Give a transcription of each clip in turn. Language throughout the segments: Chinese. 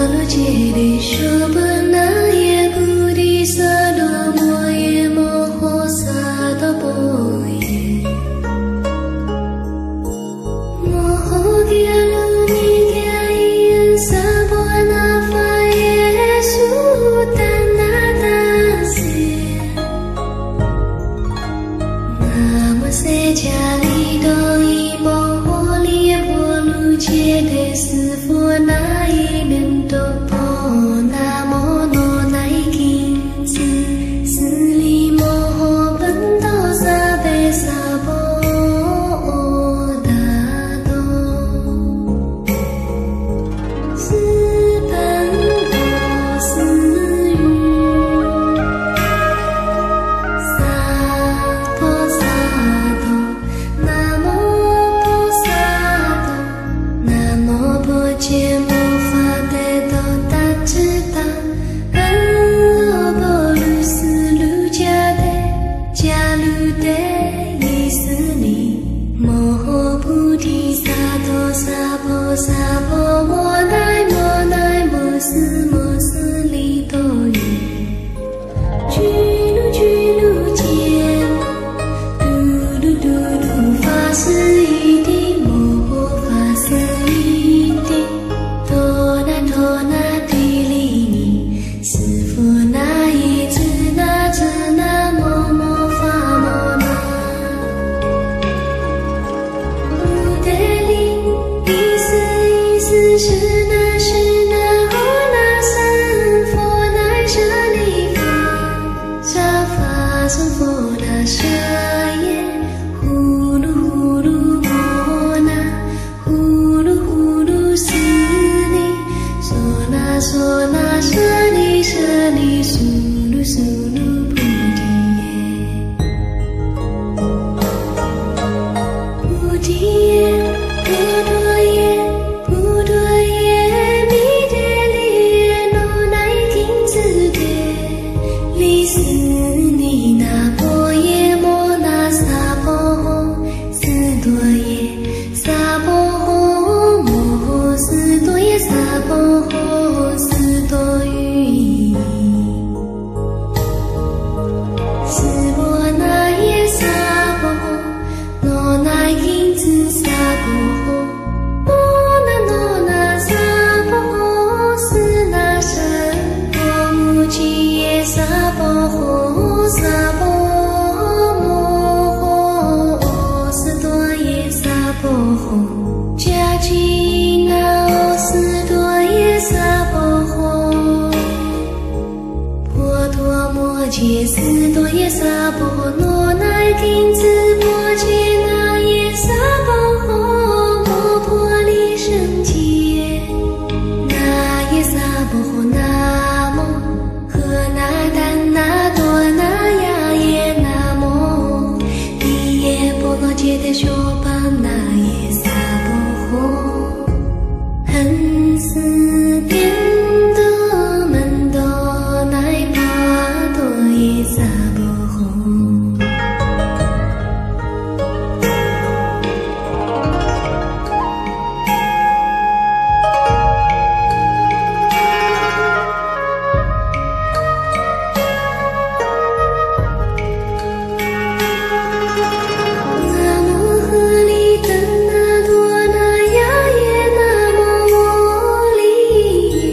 里。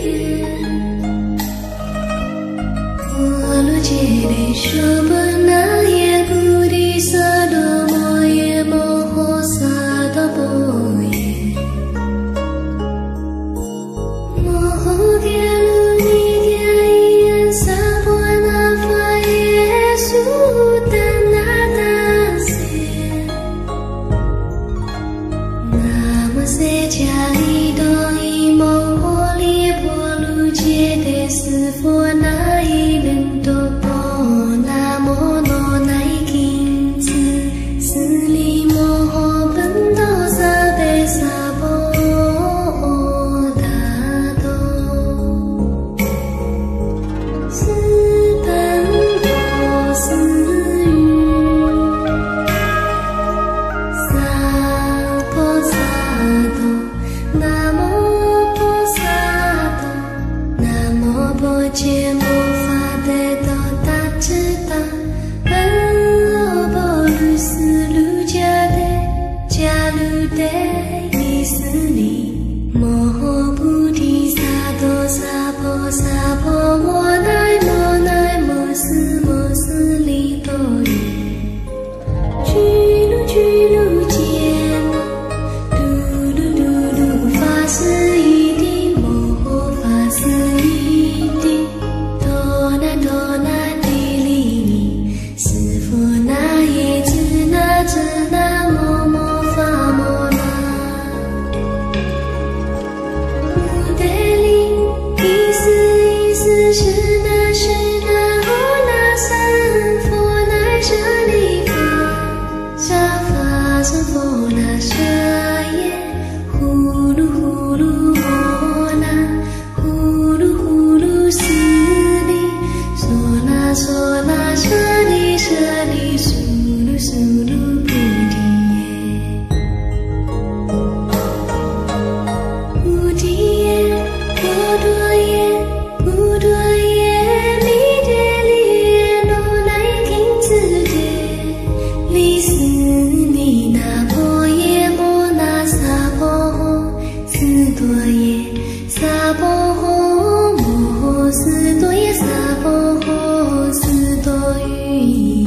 婆诃摩斯多耶萨婆诃斯多喻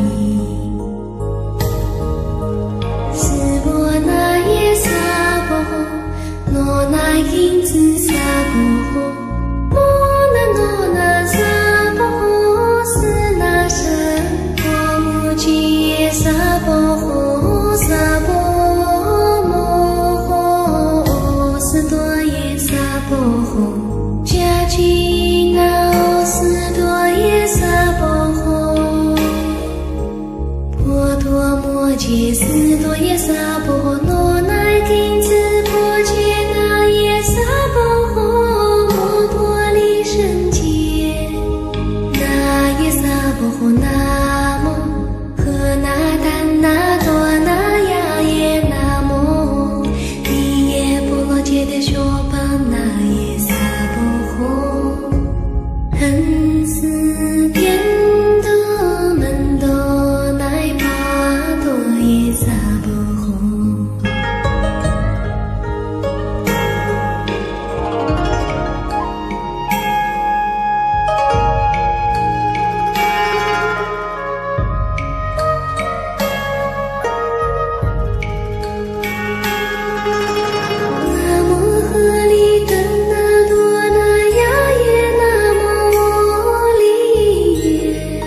斯波那耶萨婆诃罗那金子萨婆诃摩那罗那萨婆诃斯那神婆母吉耶萨婆诃萨婆婆诃迦吉那斯多耶萨婆诃婆陀摩揭斯多耶萨婆诃罗那金子婆揭那耶萨婆诃摩婆利胜揭那耶萨婆诃那摩诃那怛那多那呀耶那摩利耶波罗揭谛说巴那恒斯颠多门多乃巴多耶萨婆诃南无合利怛那多那呀耶那摩利耶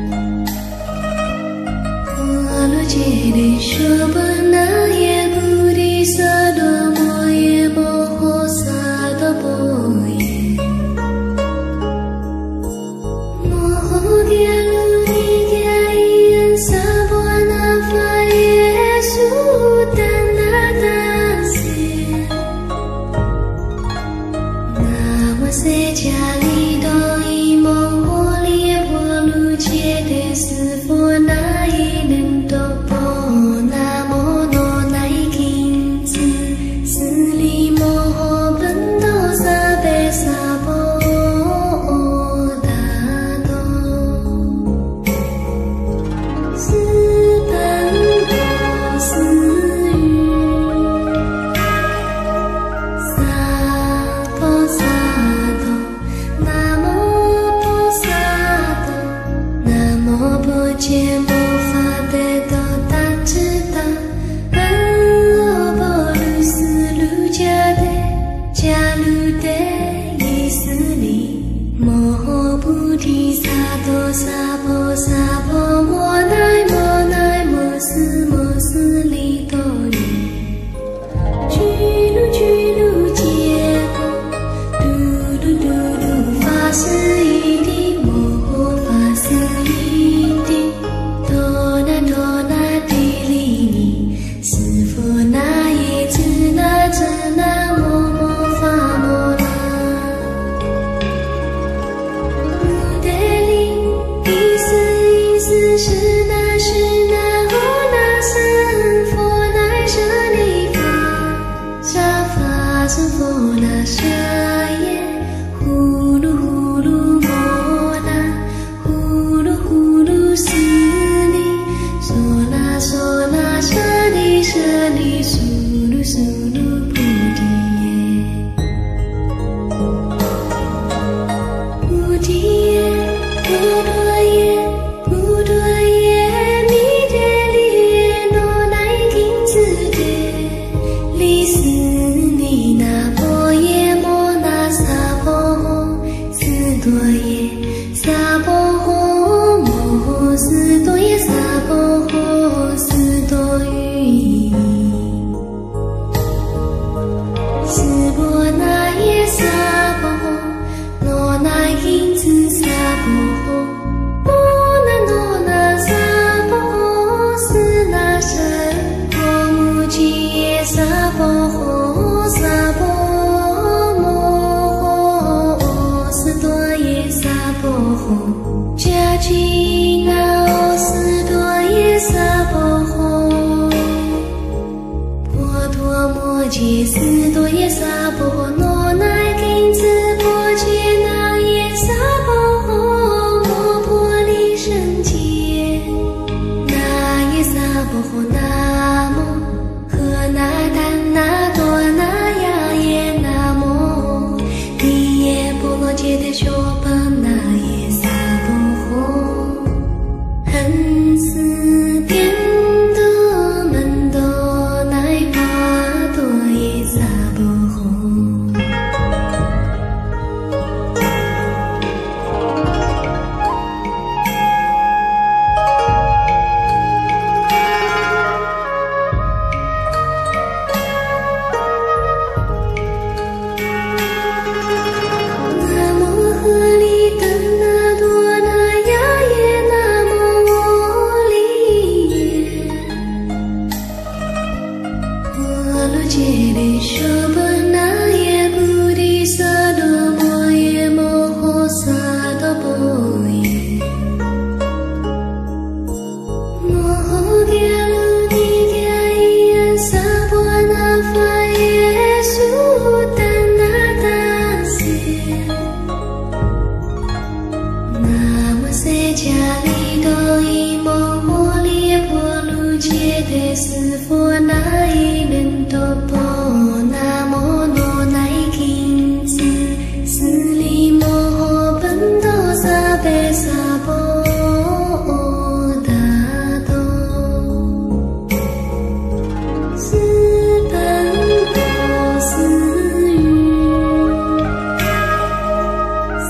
波罗揭谛说巴那耶菩提萨埵摩耶摩诃萨埵波耶摩诃迦卢尼迦伊恩萨婆那法耶苏达那达西那摩塞迦利多伊摩诃利耶波卢揭谛斯佛那伊能多波那摩罗那伊金子斯利摩诃本多萨贝萨婆达多斯本多斯语萨婆萨多那摩婆萨多那摩婆揭摩法贝多达智达恩罗波卢斯卢迦德迦卢德伊斯利摩诃菩提萨埵萨婆萨婆摩奈摩斯利多尼居卢揭多嘟嘟法斯一地摩诃法斯一地多那地利尼斯佛那耶智那摩法摩那穆德利伊斯是那诃那僧佛那舍利法沙法僧佛那舍耶呼噜摩那呼噜斯利娑那舍利苏噜菩提耶菩提耶菩陀耶弥陀利耶罗那金子德利斯尼那婆耶摩那萨婆诃斯多耶萨婆诃摩诃斯多耶萨婆诃斯多喻斯波那耶萨婆诃罗那金子萨婆诃摩那罗那萨婆诃斯那神婆母吉耶萨婆诃萨婆摩诃斯多耶萨婆诃迦吉那斯多耶萨婆诃婆陀摩揭斯多耶萨婆诃罗那金子婆揭那耶萨婆诃摩婆利胜揭那耶萨婆诃那摩诃那怛那多那呀耶那摩利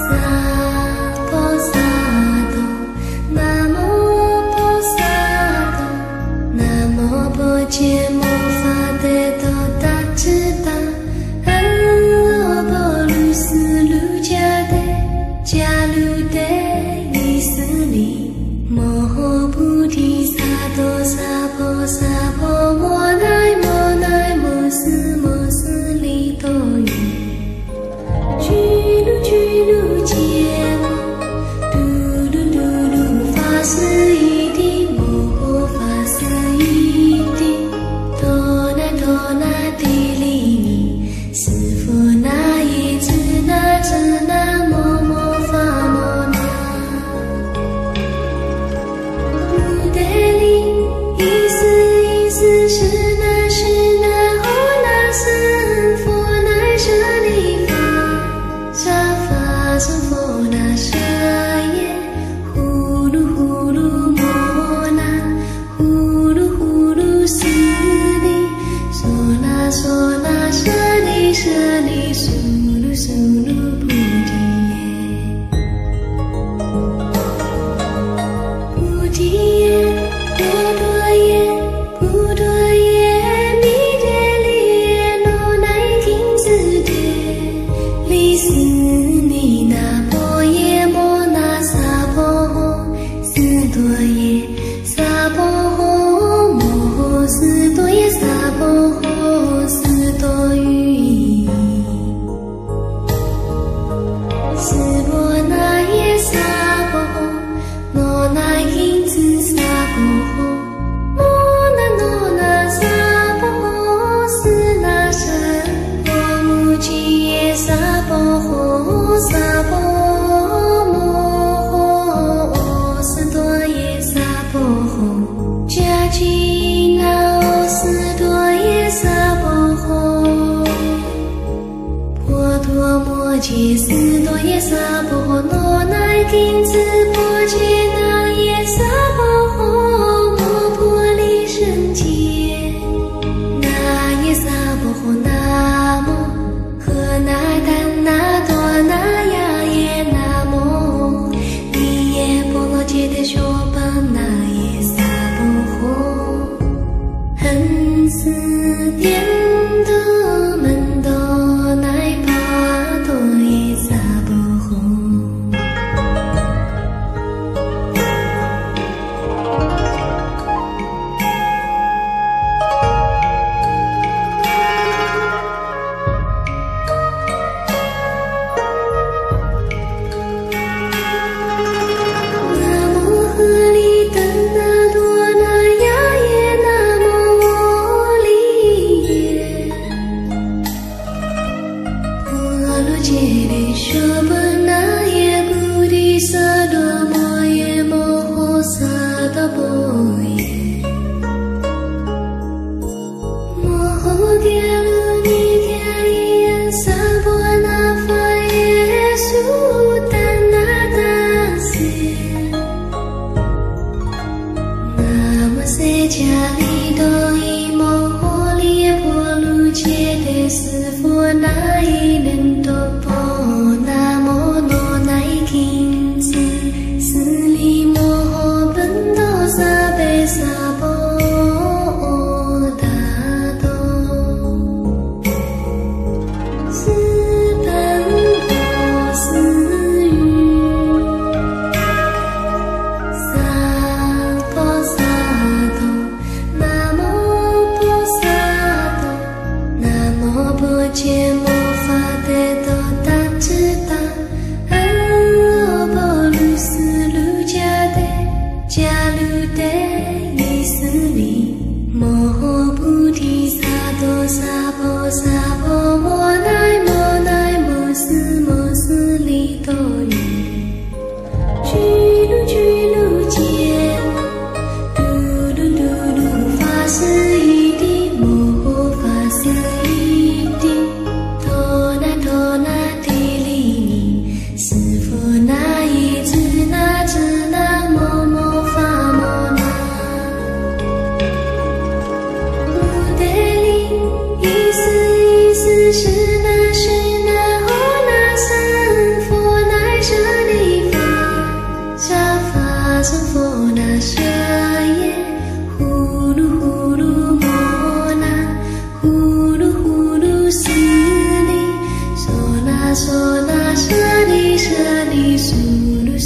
Sabe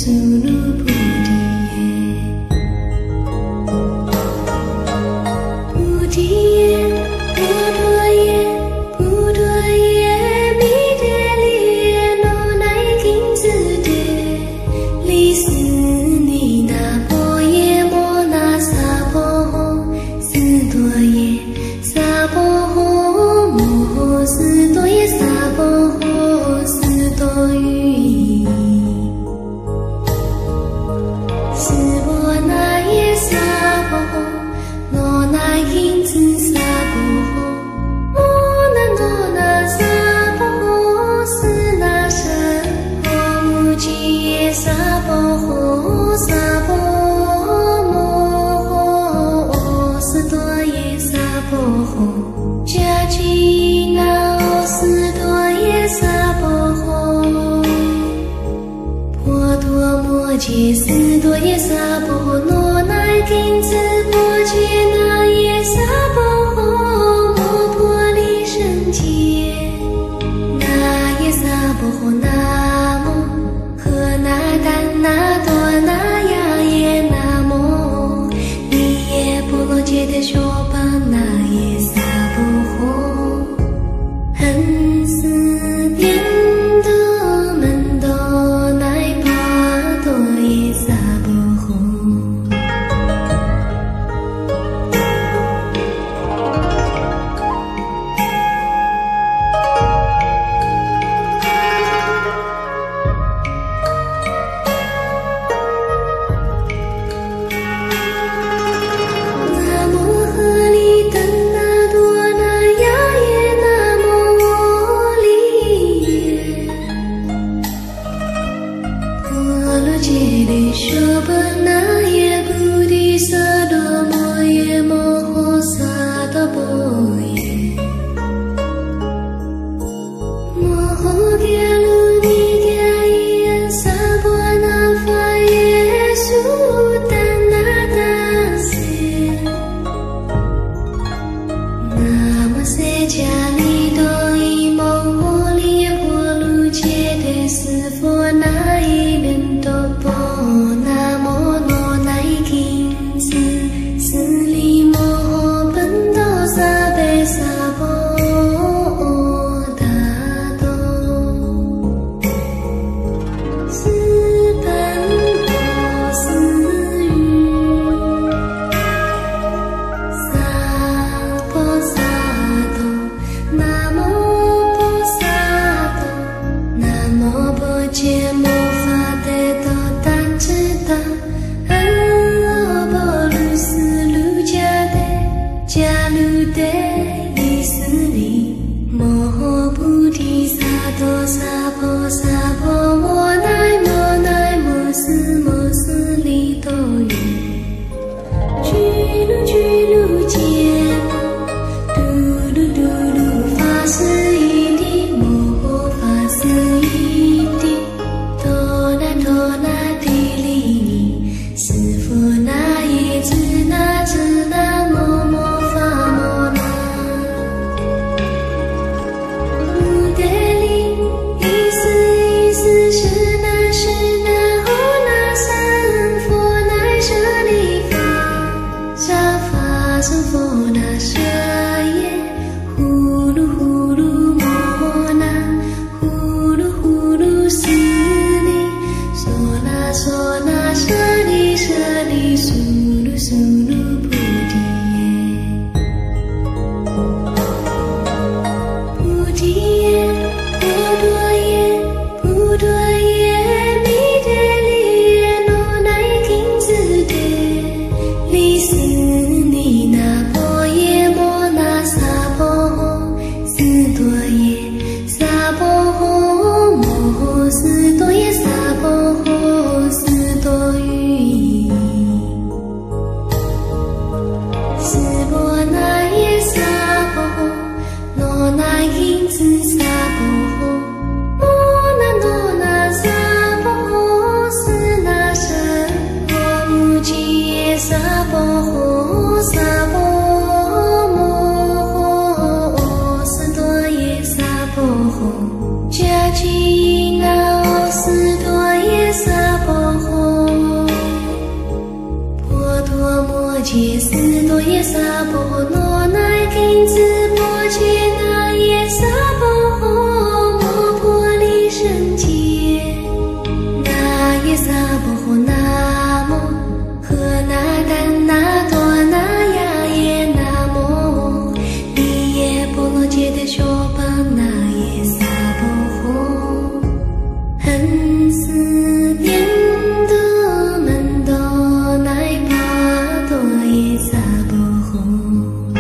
苏鲁菩提耶，菩提耶，菩提耶，弥陀耶，罗奈金子耶，利斯尼那波耶摩那萨婆诃，斯多耶萨婆诃，摩诃斯多耶萨婆诃，斯多于斯波那耶萨婆诃，罗那因子萨婆诃，摩那萨婆诃，斯那舍诃，目犍耶萨婆诃，萨婆摩诃，斯多耶萨婆诃，迦吉那斯多耶萨婆诃，婆多摩揭斯多耶萨婆诃，罗奈金子婆揭那耶萨婆诃，摩婆利胜揭那耶萨婆诃，那摩诃那怛那多那呀耶那摩利耶波罗揭谛娑婆那耶萨婆诃，恒斯颠多门多奈巴多耶萨婆诃，那摩诃利怛那多那呀耶那摩利耶，婆罗揭谛娑婆那耶菩提萨埵摩耶摩诃萨埵波耶，摩诃迦卢尼迦耶萨婆那伐耶苏达那达sé那摩舍迦利多伊摩诃利耶婆卢揭谛斯佛那伊门多波那摩罗那伊金子斯利摩诃本多萨贝萨婆达多，斯本诃斯语萨婆萨埵那摩婆萨埵那摩婆揭摩法得多达智达阿波卢斯卢迦得迦卢得伊斯利摩诃菩提萨埵萨婆萨婆摩奈摩斯利多于居卢揭摩嘟噜发斯依地摩诃发斯依地萨婆诃，那乃金子波切那耶萨婆诃，摩婆利胜揭，那耶萨婆诃，那摩诃那怛那多那呀耶那摩利耶波罗揭谛修巴那耶萨婆诃，恒斯遍多门多乃巴多耶萨婆诃。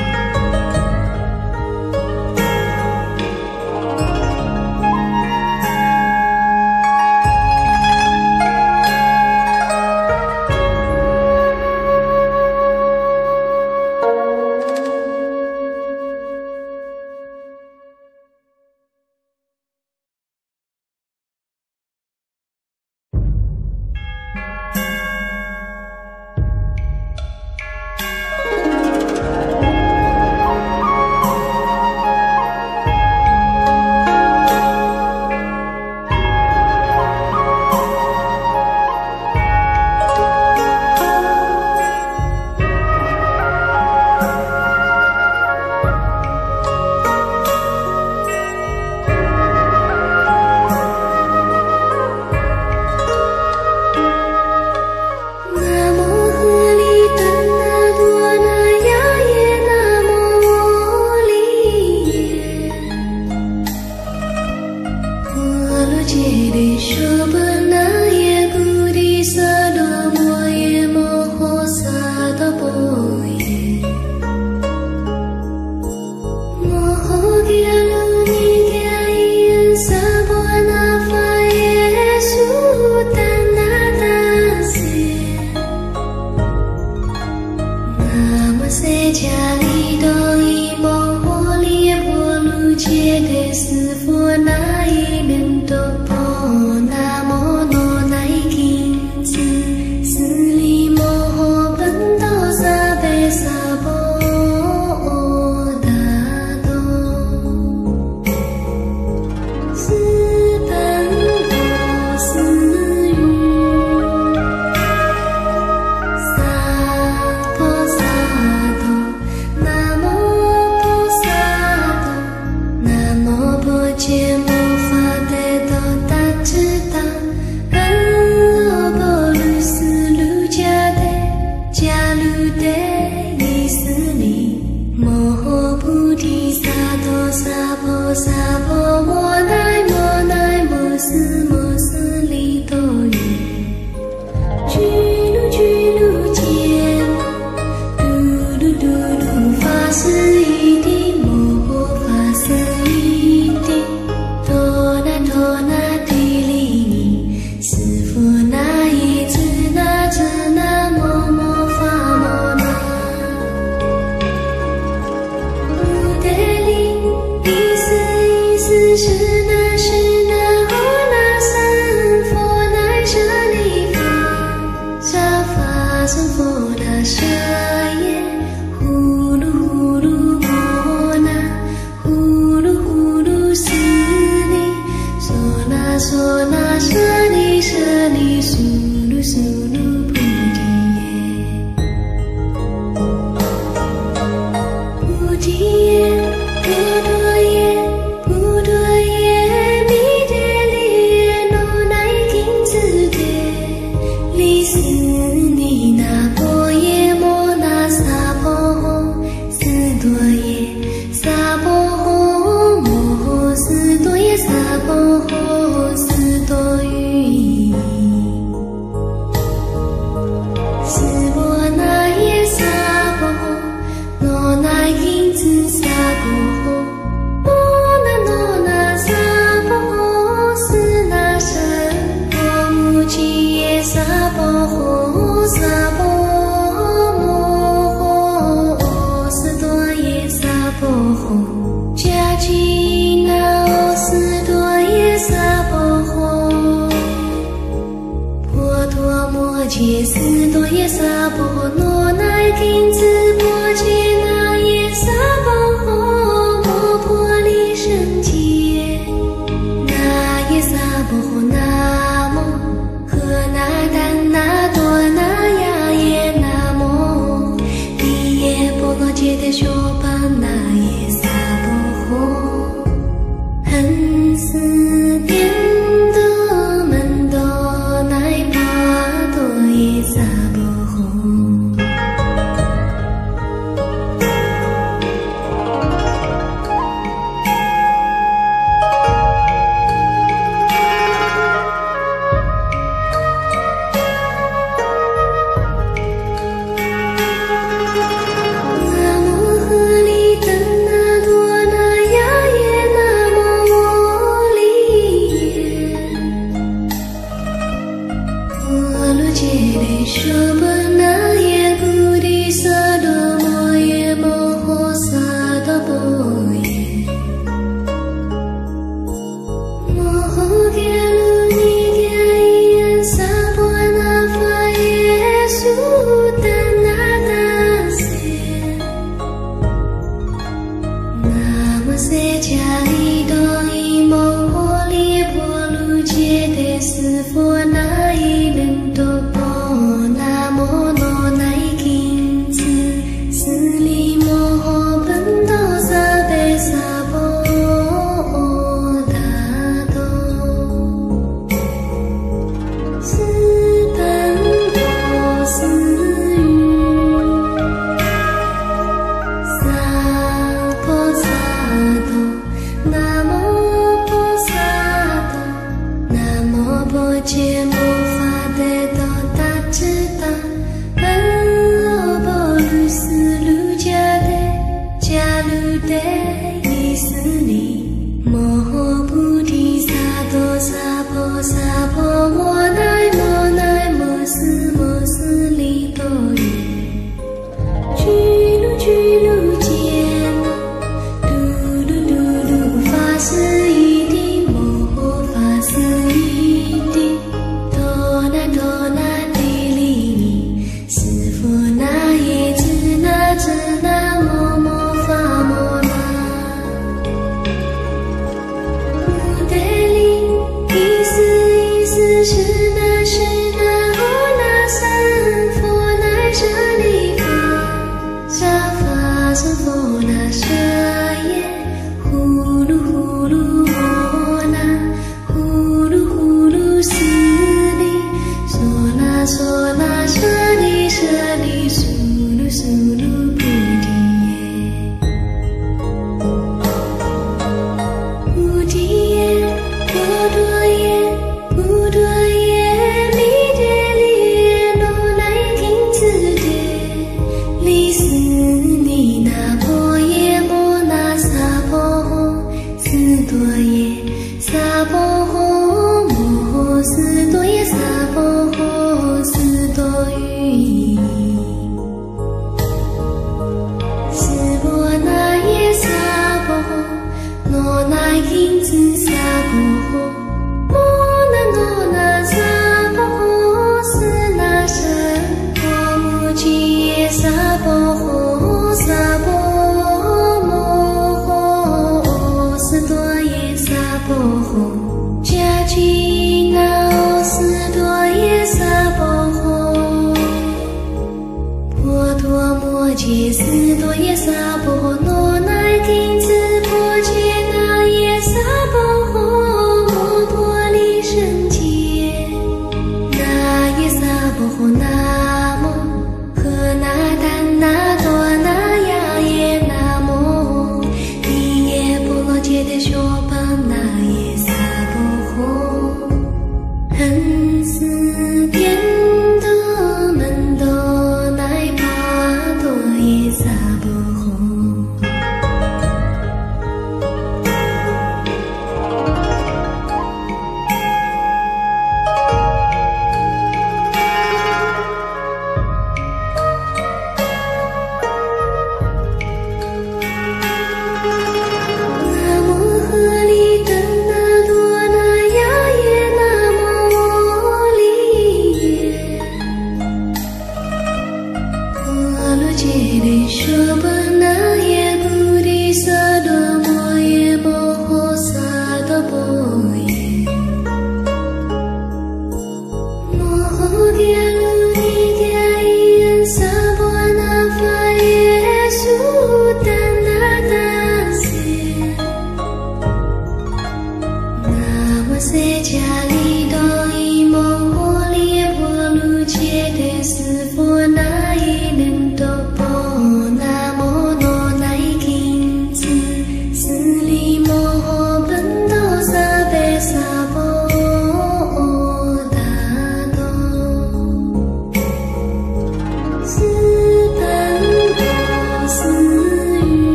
不多言，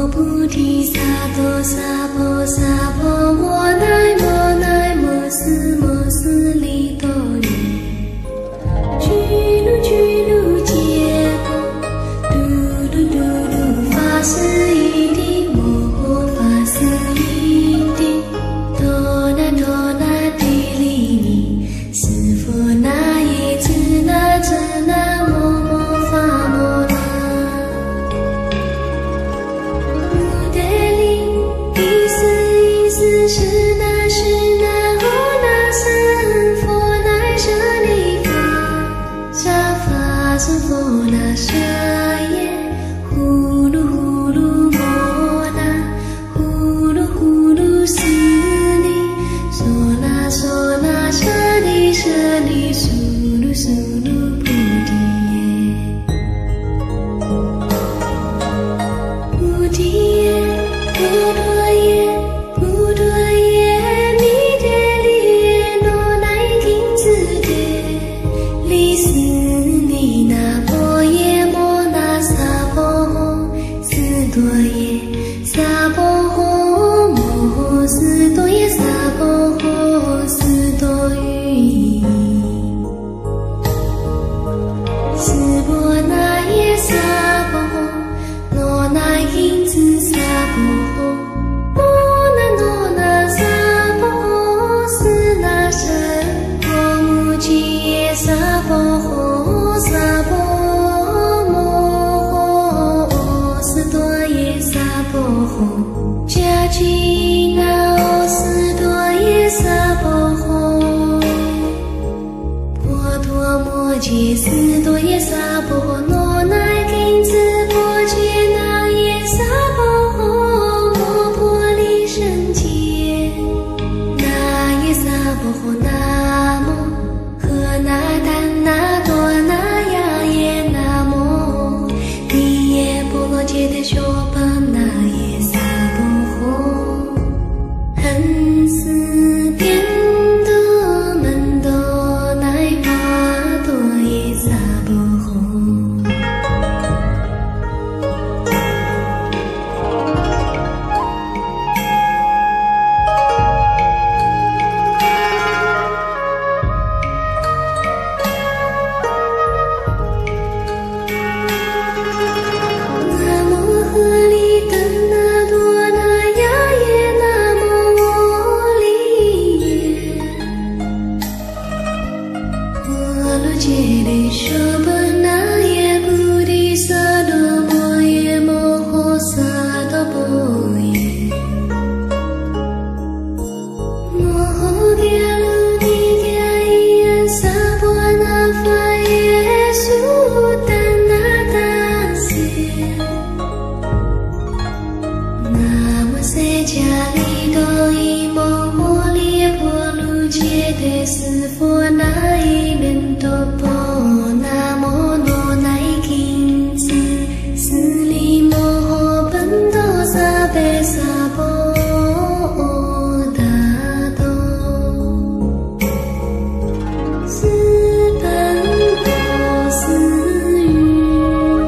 菩提萨埵萨婆萨婆摩奈摩奈摩斯利多耶，俱卢俱卢揭波，嘟嘟嘟嘟发誓一地，摩发誓一地，多那地利尼，是佛那耶智那智那摩发摩那。是那是那呼那僧佛那舍利法，沙法僧佛那舍耶，呼噜呼噜摩那，呼噜呼噜斯利，娑那舍利舍利，苏噜菩提耶，菩提耶，菩陀耶。多耶萨婆诃，摩斯多耶萨婆诃，斯多喻。斯婆那耶萨婆诃，罗那因子萨婆诃，罗那萨婆诃，斯那舍婆母吉耶萨婆诃，萨婆迦吉那斯多耶萨婆诃，婆陀摩揭斯多耶萨婆诃，罗那金子婆揭那耶萨婆诃，摩婆利胜揭那耶萨婆诃，那摩诃那怛那多那呀耶那摩利耶波罗揭谛娑婆那耶萨恒斯颠多门多乃巴多耶萨婆诃，南无合利等那多那呀耶那摩利耶，阿罗揭谛娑婆那耶菩提萨埵摩耶摩诃萨埵波耶，摩诃迦卢帝迦伊安萨婆那法耶苏丹那达sé南无释迦利多伊摩诃利耶婆卢揭谛斯佛那伊面多婆那摩罗那金子斯利摩诃本多萨贝萨婆达多，斯本多斯语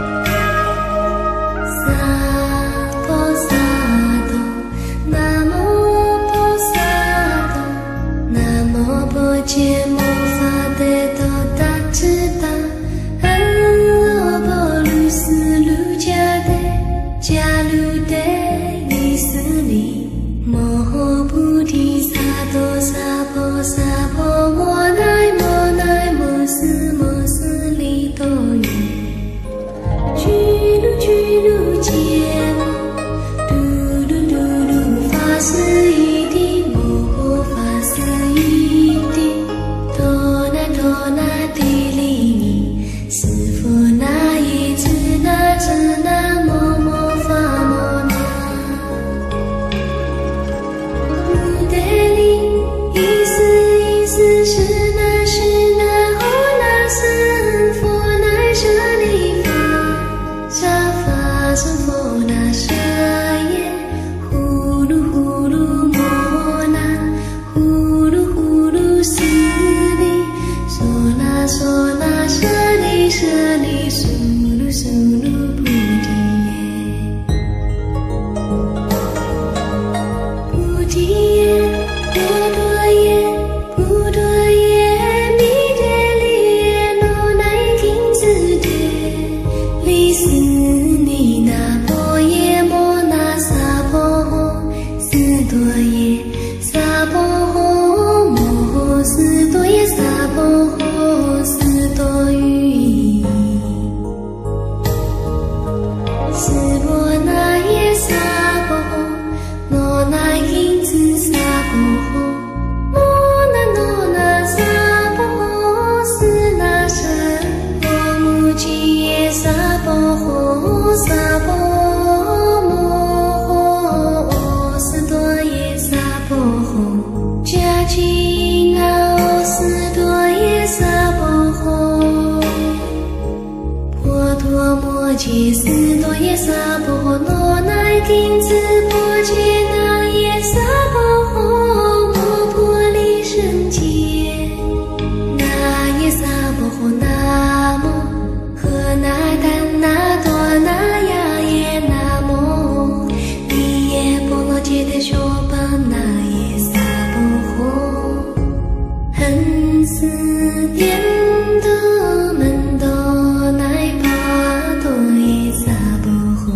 萨婆萨埵，南无婆萨埵，南无婆揭摩法得多达智达，安罗波卢斯卢迦得迦卢得伊斯利，摩诃菩提萨埵萨婆萨婆摩奈摩斯利多耶，俱卢揭波，嘟嘟嘟嘟发誓一地，摩诃发誓一地，多那地利尼，是佛那耶智那智那摩发摩那。 金子破解那耶萨波吼，摩婆利圣洁，那耶萨波吼那摩诃那怛那多那呀耶那摩利耶波罗揭谛说巴那耶萨波吼，恒思念多门多乃巴多耶萨波吼。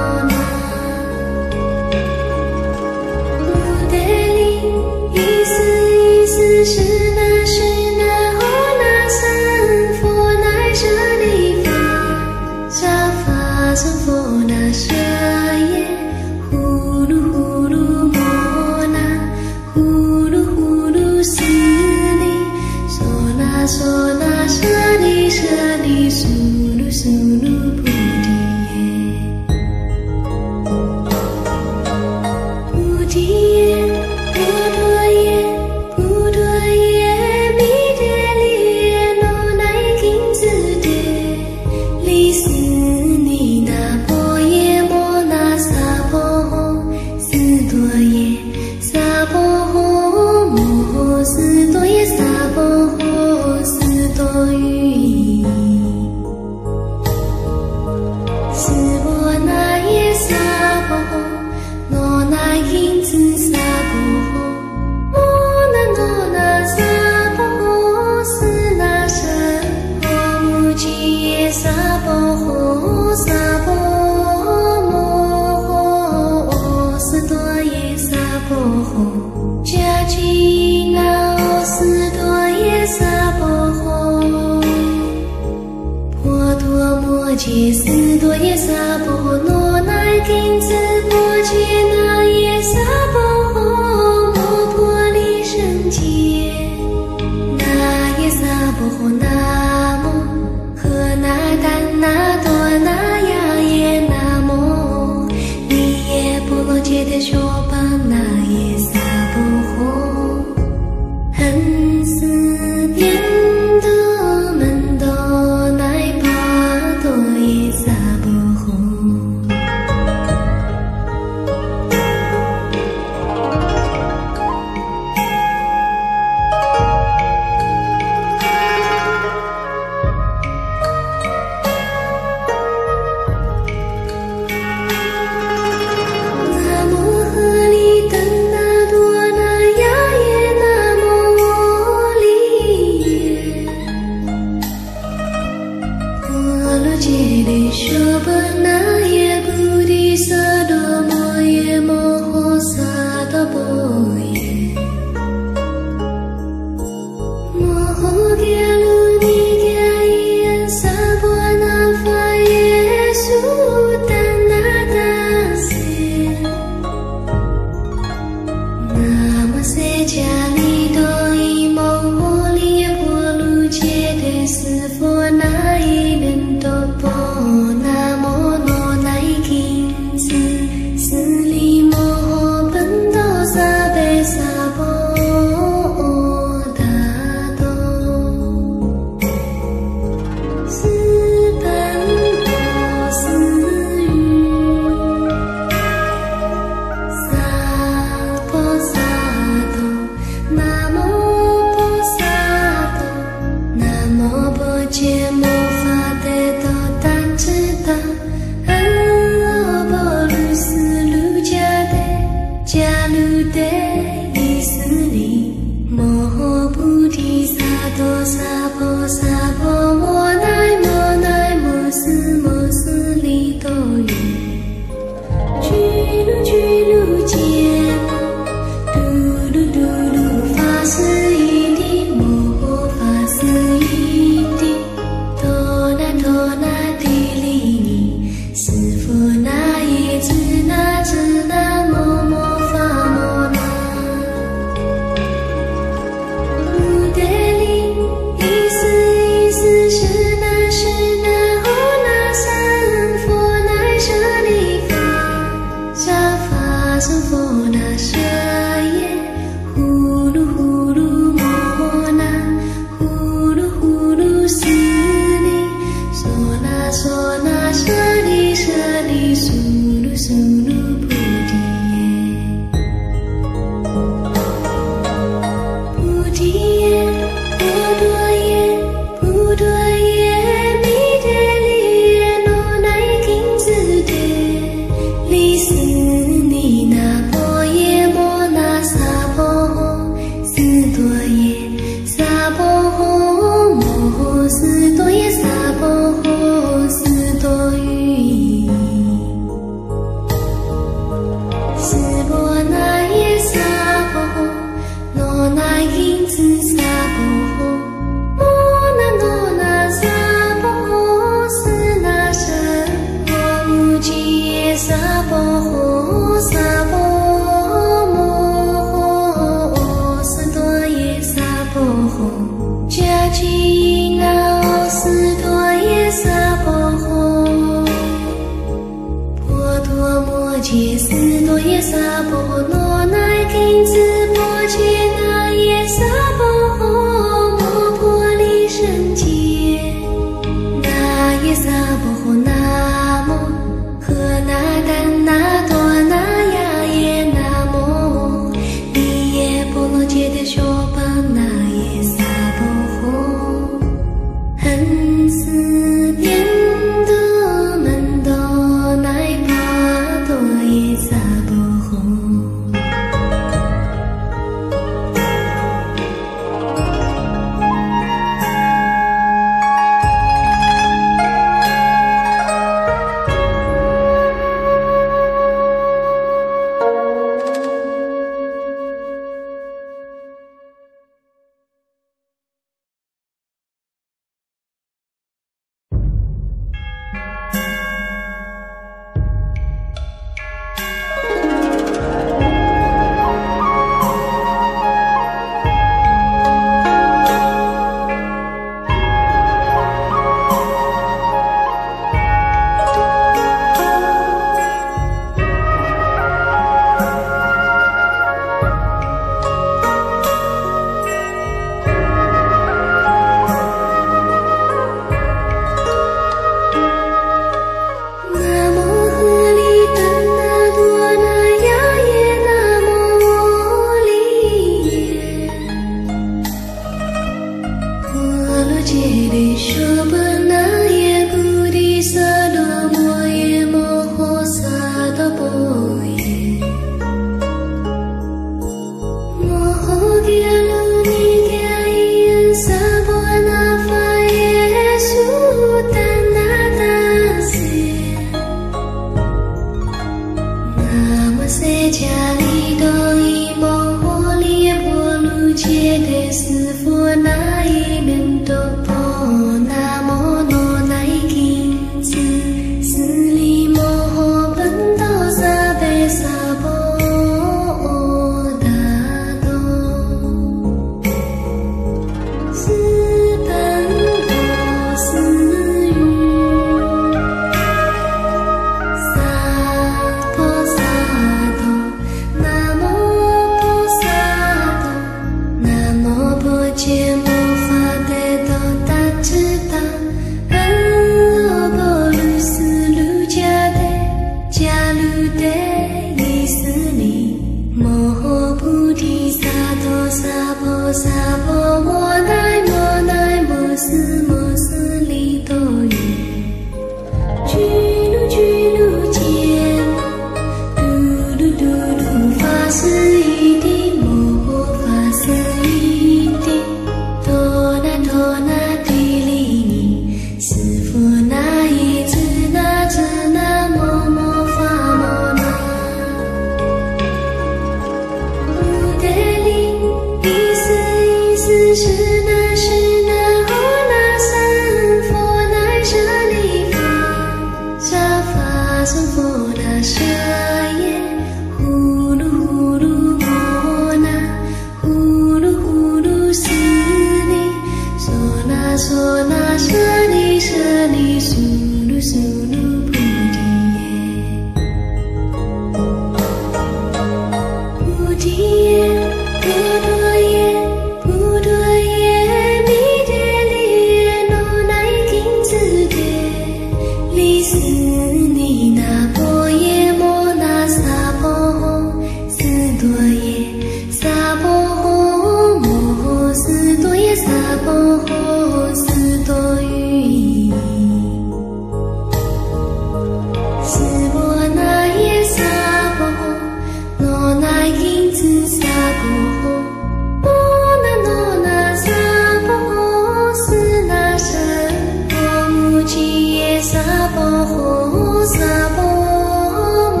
婆诃，萨婆摩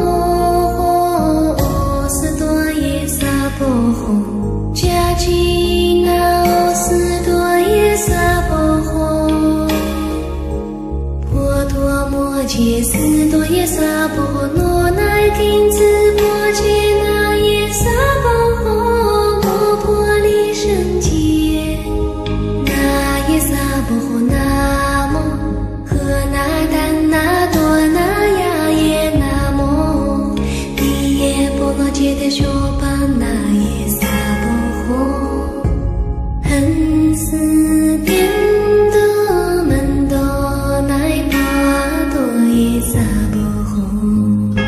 诃，斯多耶萨婆诃，迦吉那斯多耶萨婆诃，婆陀摩揭斯多耶萨婆诃，罗乃金子婆揭那耶萨婆诃，摩婆利胜揭那耶萨婆诃，那摩诃那怛那多那呀耶那摩利耶波罗揭谛修巴那耶萨婆诃，恒斯殿多门多乃巴多耶萨婆诃。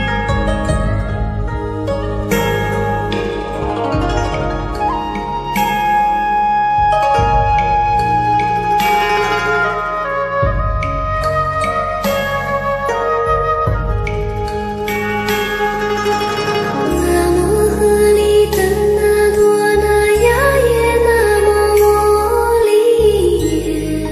南无合利怛那多那呀耶南无摩利耶，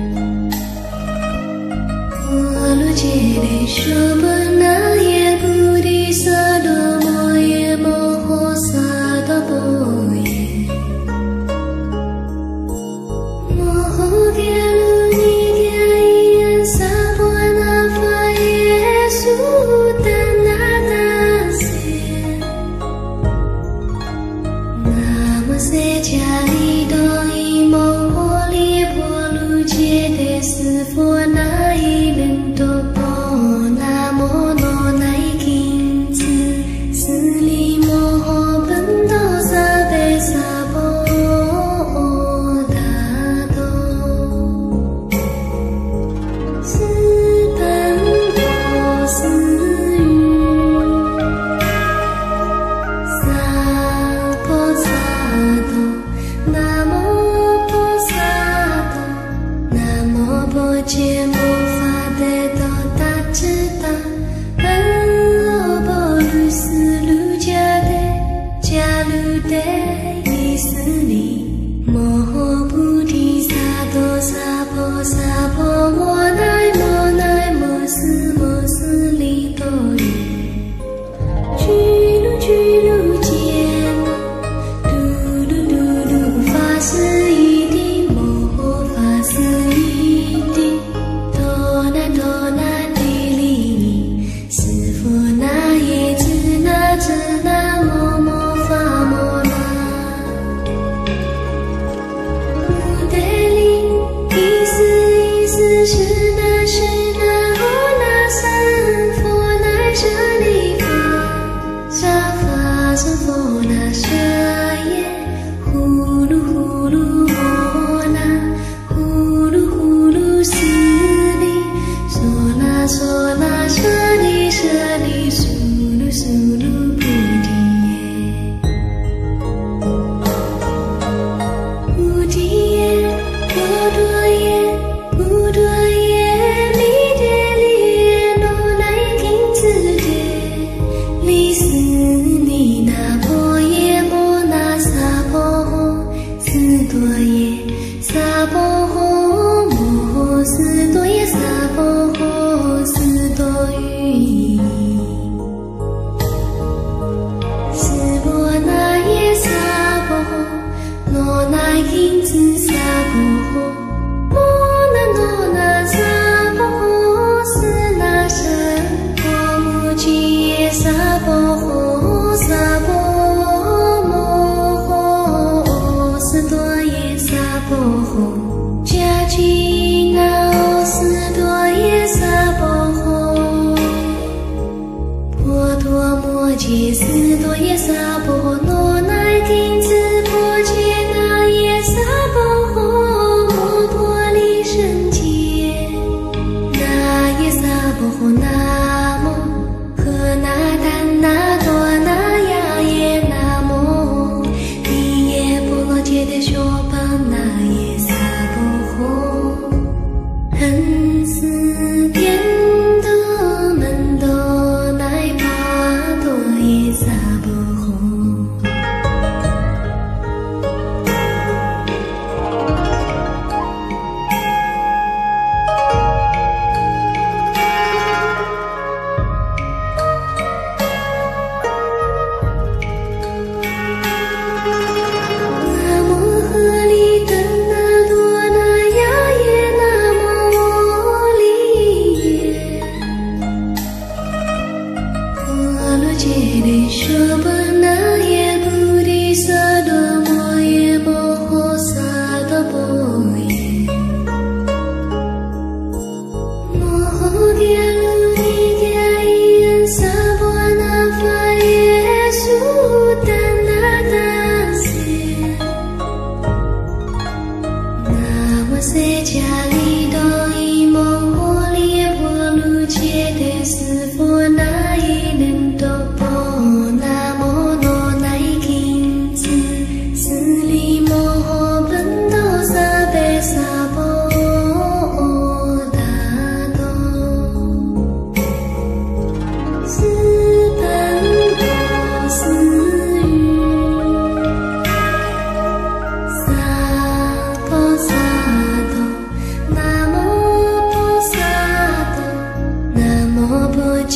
波罗揭谛修波那耶菩提萨埵摩耶摩诃萨埵波耶，摩诃揭卢尼揭夷耶萨婆那法耶苏达那达sé那么塞迦利多伊摩诃利耶婆卢揭谛斯佛那伊门多波那摩罗乃金子斯利摩诃本多萨贝萨婆达多，斯本多斯语萨婆萨多，南无婆萨多，南无婆揭摩法得多达智达，安罗波卢斯卢迦得迦卢得伊斯利摩诃菩提萨埵萨婆萨婆摩乃摩斯利多耶，居卢揭嘟噜嘟噜法斯一地摩诃法斯一地，多那地利尼斯佛那耶智那摩法摩那，目得利伊斯是那诃那三佛乃舍利弗，沙法僧佛那舍耶，呼噜摩那，呼噜斯利，娑那舍利苏噜菩提耶，菩提耶，波多耶，利爹利耶，罗乃金子爹，利斯利那婆耶摩那萨婆诃，斯多耶萨婆诃，摩诃斯多耶萨婆诃，斯多喻斯波那耶萨婆诃，罗乃金子萨婆诃，摩那萨婆诃，斯那胜婆摩揭耶萨婆诃，萨婆摩诃，斯多耶萨婆诃，迦吉那斯多耶萨婆诃，婆陀摩揭斯多耶萨婆诃，罗乃金子婆揭那耶萨婆诃，摩婆利胜揭那耶萨婆诃，那摩诃那怛那多那呀耶那摩利耶波罗揭谛修巴那耶萨婆诃，恒斯殿多门多乃巴多耶萨婆诃。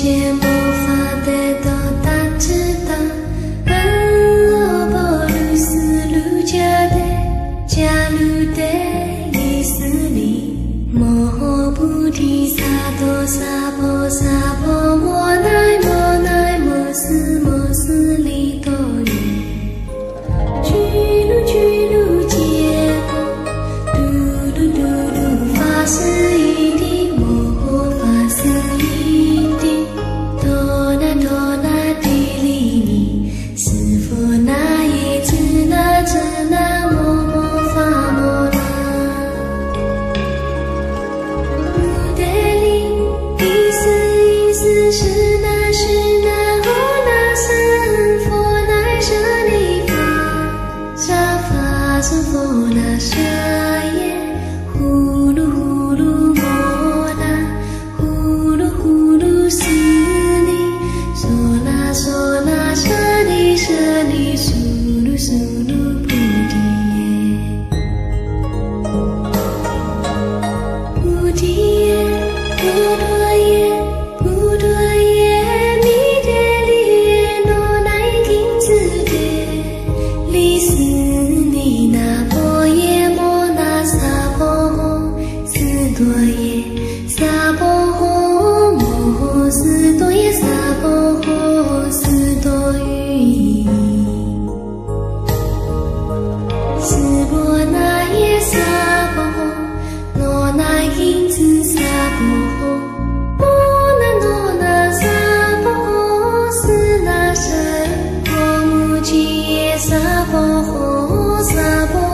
解魔法得到大知道，阿波鲁斯鲁加鲁的耶斯里，摩菩提萨埵萨婆摩奈摩斯利多耶，居鲁杰波，嘟噜法师一地，摩法师一地，多那地利尼，师父那耶智那摩法摩那，穆德里意思是那吼那僧佛那舍利法，沙法僧佛那舍耶，呼噜摩那，呼噜斯利，娑那舍利苏噜菩提耶，菩提耶，不多耶，弥陀利耶，罗奈金子的，利斯尼那波耶摩那萨婆诃，斯多耶萨婆诃，摩斯多耶萨婆诃，斯多于斯波那耶萨婆诃，罗奈金子萨婆诃，罗那萨婆诃，斯那神婆母吉耶萨婆诃，萨婆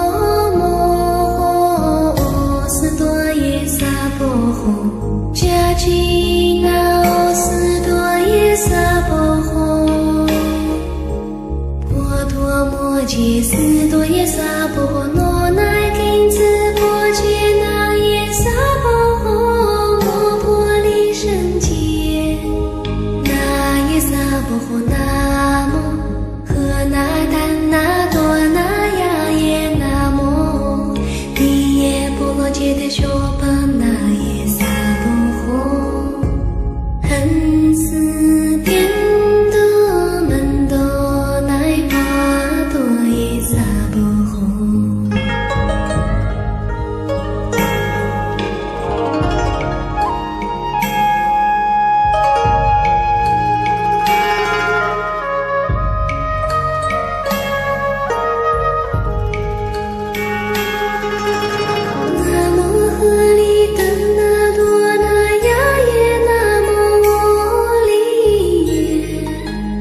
摩诃，斯多耶萨婆诃，迦吉那斯多耶萨婆诃，波多摩羯斯多耶萨婆诃，罗奈金子波羯那耶萨婆诃，摩婆利胜羯那耶萨婆诃，那摩诃那怛那多那呀耶那摩利耶波罗揭谛修本那耶萨婆诃，恒斯颠多门多奈巴多耶萨婆诃。南无合利等那多那呀耶南无利耶，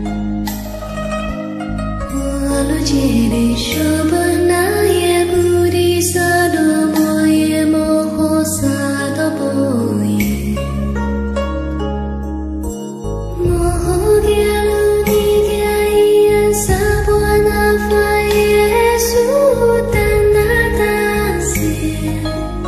波罗揭谛修本那耶菩提萨埵摩耶摩诃萨埵波耶，摩诃迦卢帝迦伊安萨婆那法耶苏丹那达谢，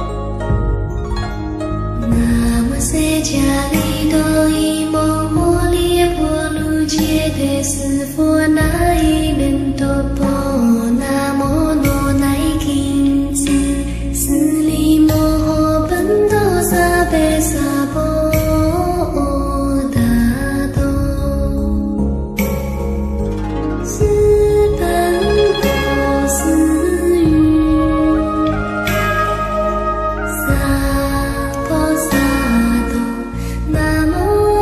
那么塞迦利多伊摩诃利耶婆卢揭谛斯佛那伊门多波那摩罗奈金子斯利摩诃本多萨贝萨婆达多，斯本波斯语，萨婆萨多，那摩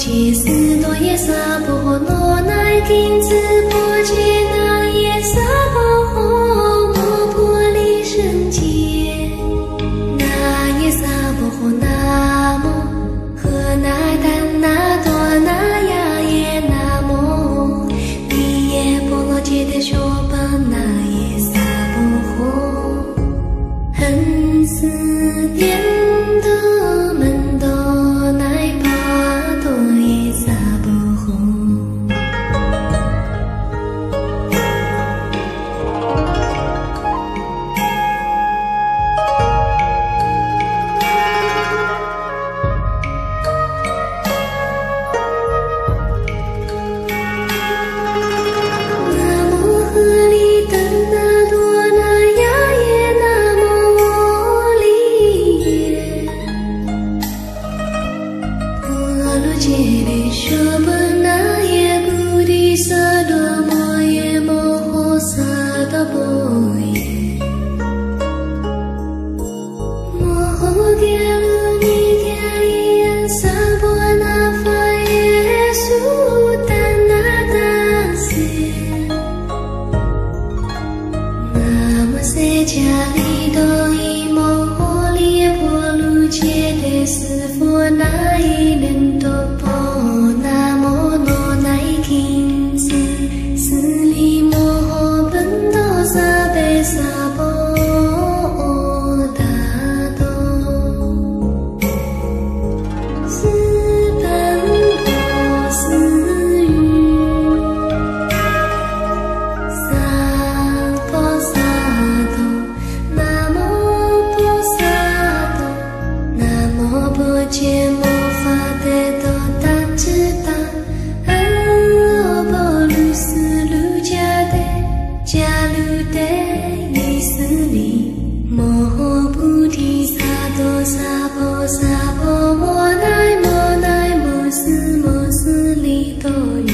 揭斯多耶萨婆罗奈金子婆揭那耶萨婆诃摩婆利胜揭那耶萨婆诃那摩诃那怛那多那呀耶那摩利耶波罗揭谛说巴那耶萨婆诃恒斯殿多门多奈巴多耶萨婆诃南无合利怛那多那呀耶南无利耶婆罗揭谛说巴那耶菩提萨埵摩耶摩诃萨埵波耶摩诃迦卢尼迦伊恩萨婆那法耶苏达那达斯那么塞迦利多伊摩诃利耶婆卢揭谛斯佛那伊能多婆那摩罗那伊金子斯利摩诃本多萨贝萨婆达多斯本波斯语萨婆萨多那摩婆萨多那摩婆揭摩法得多达智达阿波卢斯卢迦得迦卢得伊斯利摩诃菩提萨埵萨婆萨婆摩奈摩斯利多语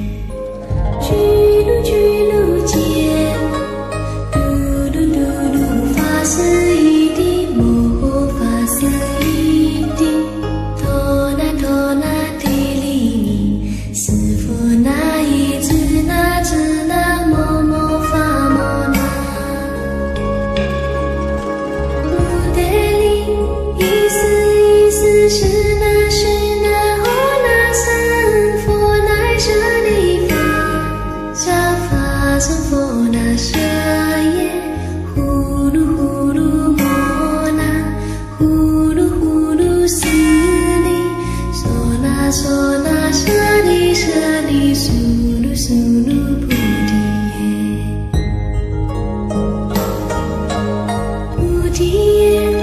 居卢揭嘟噜法斯一地摩诃法斯一地托那帝利尼斯佛那依支那摩法摩那无得利依斯是那诃那僧佛那舍利法沙法僧佛那舍耶呼噜摩那呼噜斯利娑那舍利苏噜菩提耶菩提耶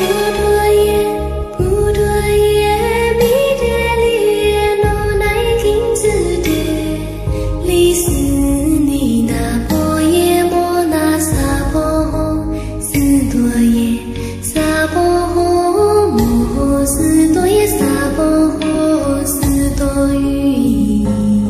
菩陀耶弥陀利耶那奈金子地利斯尼那婆耶摩那萨婆诃斯多耶萨婆诃摩诃斯多耶萨婆诃斯多语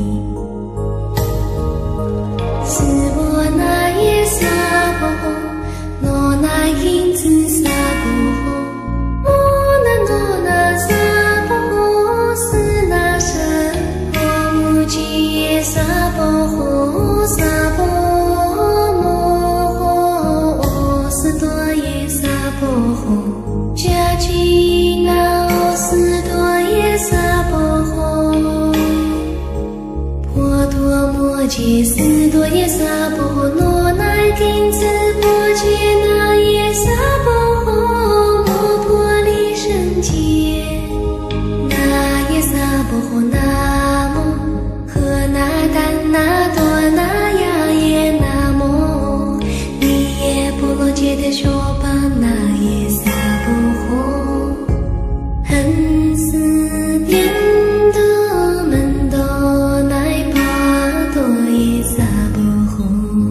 斯婆那耶萨婆诃罗那金子萨婆诃摩那萨婆诃斯那舍诃目吉耶萨婆诃萨婆摩诃斯多耶萨婆诃迦吉那斯多耶萨婆诃婆多摩揭斯多耶萨婆诃罗奈金子婆揭那耶萨婆诃摩婆利胜揭那耶萨婆诃那摩诃那怛那多那呀耶那摩利耶波罗揭谛说巴那耶萨婆诃恒斯殿多门多奈巴多耶萨婆诃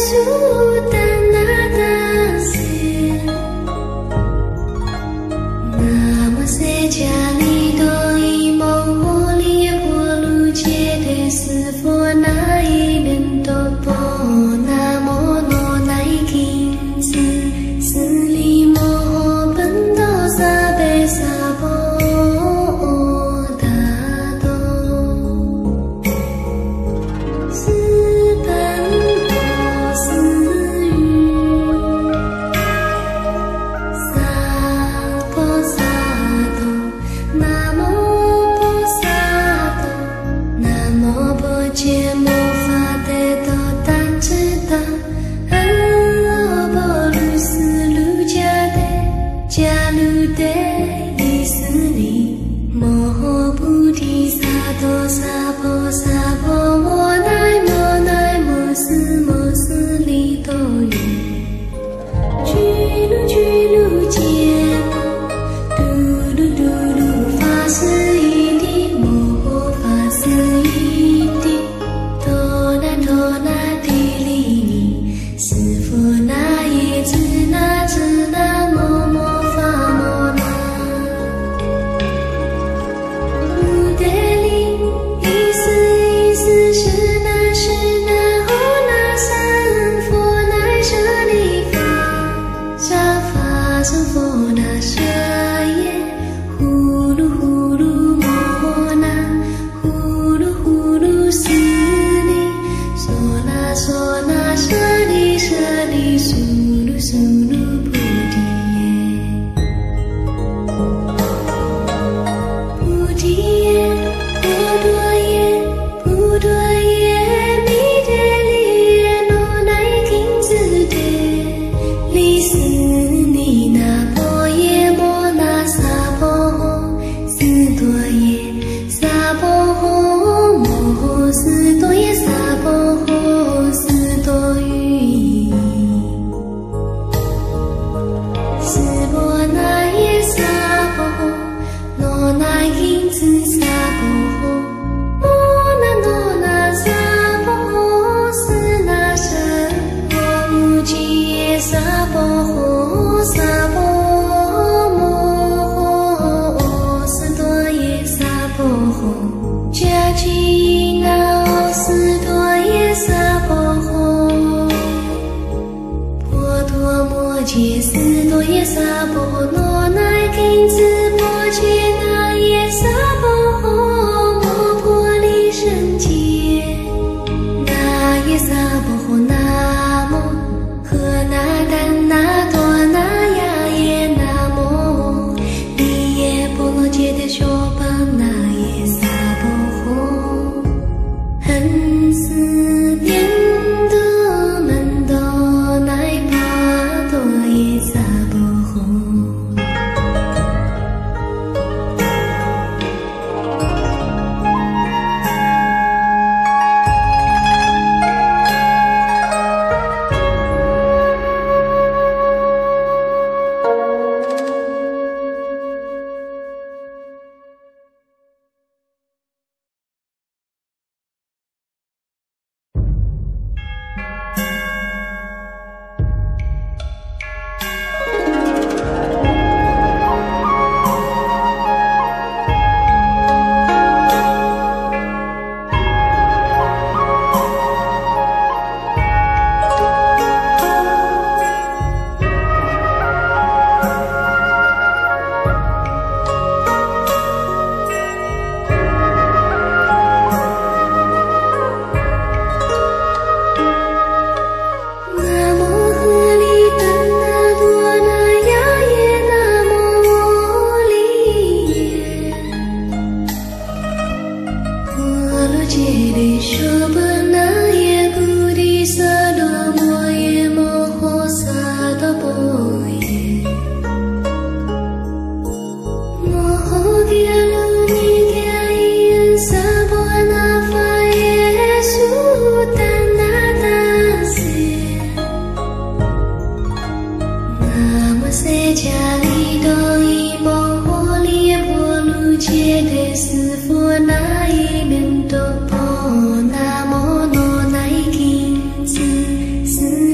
是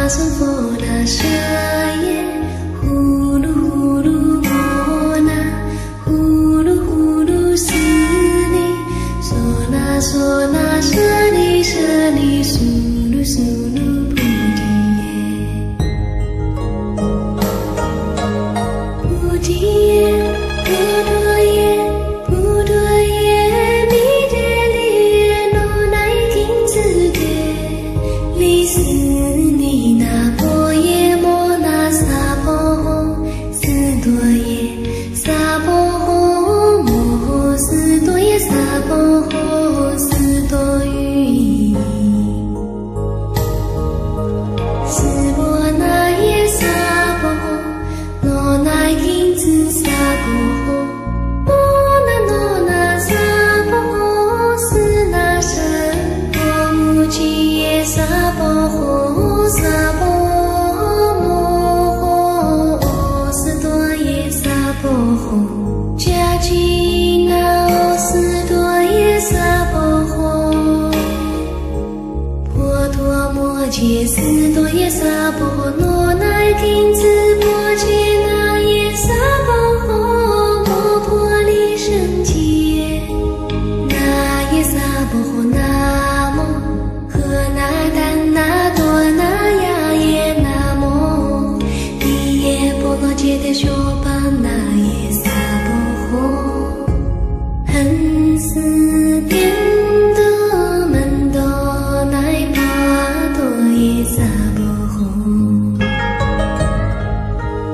顺佛那舍耶，呼噜呼噜摩那，呼噜呼噜斯尼，娑那娑那舍利舍利，苏噜苏噜菩提耶，菩提耶，波多耶，波多耶，弥陀利耶，如来金自觉，利斯尼那波耶摩那萨婆诃，斯多耶萨婆诃，摩诃斯多耶萨婆诃，斯多于斯波那耶萨婆诃，罗那金自萨婆诃，摩那罗那萨婆诃，斯那胜波母吉耶萨婆诃，萨婆摩诃斯多耶萨婆诃，迦吉那斯多耶萨婆诃，婆陀摩揭斯多耶萨婆诃，罗那金自婆揭那耶萨婆诃，摩婆利胜揭那耶萨婆诃，那摩诃那怛那多那呀耶，那摩利耶波罗揭谛娑婆那耶萨婆诃，恒斯颠多门多乃帕多耶萨婆诃，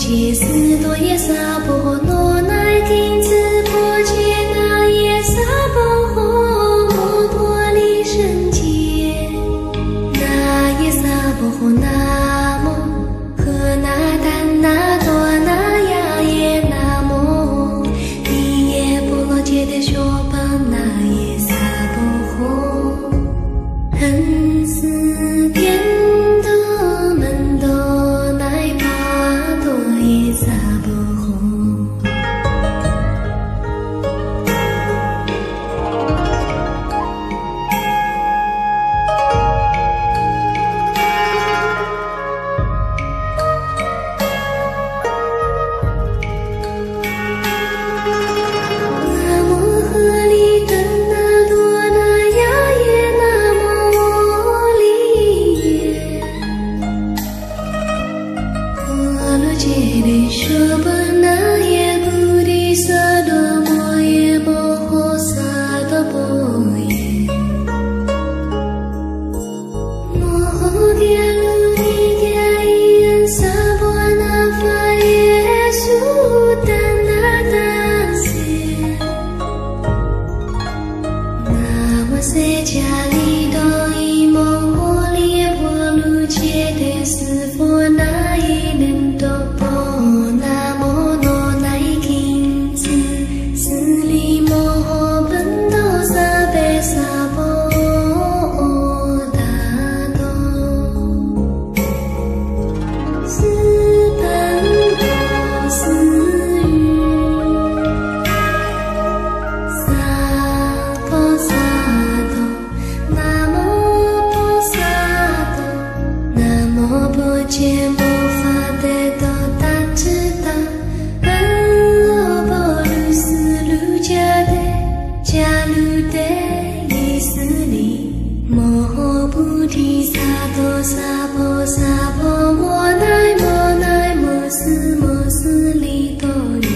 揭斯多耶萨婆罗奈金子婆揭那耶萨婆诃摩婆利胜揭那耶萨婆诃那摩诃那怛那多那呀耶那摩利耶波罗揭谛说巴那耶萨婆诃恒斯殿多门多乃巴多耶萨婆诃那摩诃利怛那多那呀耶那摩利耶波罗揭谛说巴那耶菩提萨埵摩耶摩诃萨埵波耶摩诃迦卢提迦伊恩萨婆那法耶苏达那达sé那摩塞迦利多伊摩诃利耶婆卢揭谛斯佛那伊能多波那摩罗那伊金子斯利摩诃本多萨贝萨婆达多斯本多斯语萨婆萨多那摩婆萨多那摩婆揭摩法得多达智达安罗波卢斯卢迦得迦卢得耶斯利摩诃菩提萨埵萨婆萨婆摩奈摩斯利多尼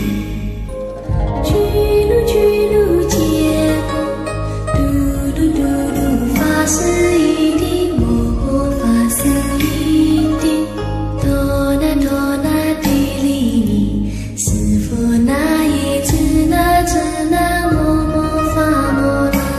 居卢揭婆嘟噜法斯一地摩诃法斯一地多那地利尼斯佛那耶智那摩法摩那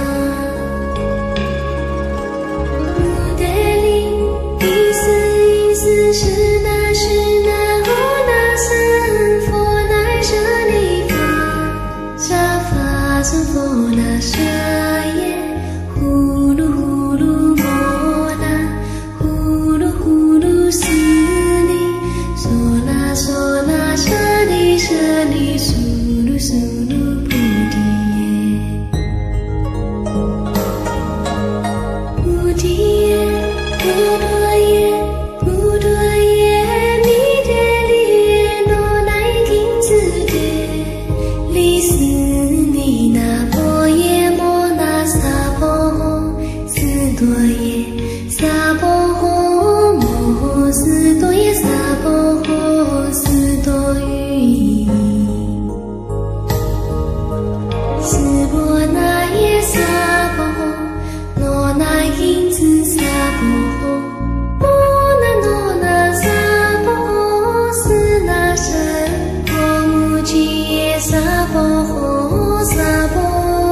穆德林伊斯是那诃那僧佛那舍利法沙法僧佛那舍耶呼噜摩那呼噜斯利娑那舍利苏噜菩提耶菩提耶不多耶弥陀利耶罗奈金子得利斯尼那婆耶摩那萨婆诃斯多耶萨婆诃摩诃斯多耶萨婆诃斯多于斯婆那耶萨婆诃罗那金子萨婆诃摩那萨婆诃斯那胜婆母吉耶萨婆诃萨婆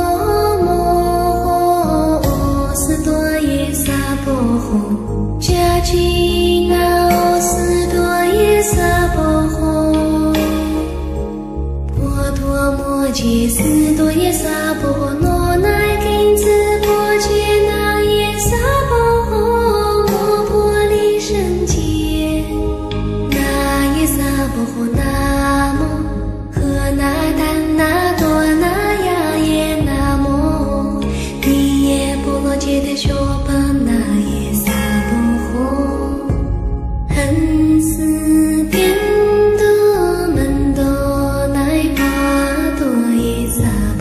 摩诃斯多耶萨婆诃迦吉那斯多耶萨婆诃波多摩揭斯多耶萨婆诃罗奈金子婆揭那耶萨婆诃摩婆利胜揭那耶萨婆诃那摩诃那怛那多那呀耶那摩利耶波罗揭谛说巴那耶萨婆诃恒斯殿多门多乃巴多耶萨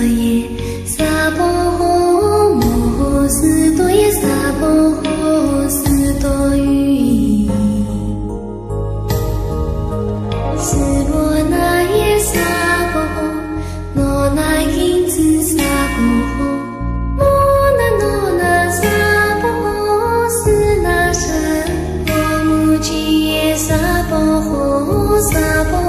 耶萨婆诃，摩诃斯多耶萨婆诃，斯多喻。斯波那耶萨婆诃，罗那因子萨婆诃，摩那罗那萨婆诃，斯那舍婆母吉耶萨婆诃，萨婆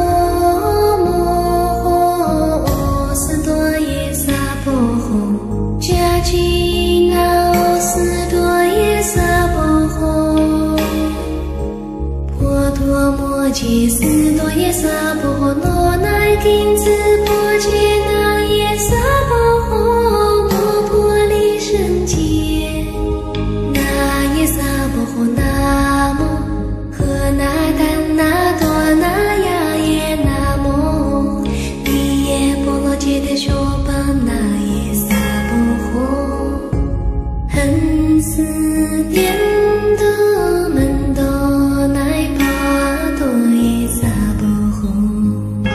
摩诃斯多耶萨婆诃，迦吉那斯多耶萨婆诃，婆陀摩揭斯多耶萨婆诃，罗那因子婆揭那耶萨婆诃，摩婆利胜揭那耶萨婆诃，那摩诃那怛那多那呀耶那摩利耶波罗揭谛说波那耶萨婆诃，恒斯殿多门多乃巴多耶萨婆诃。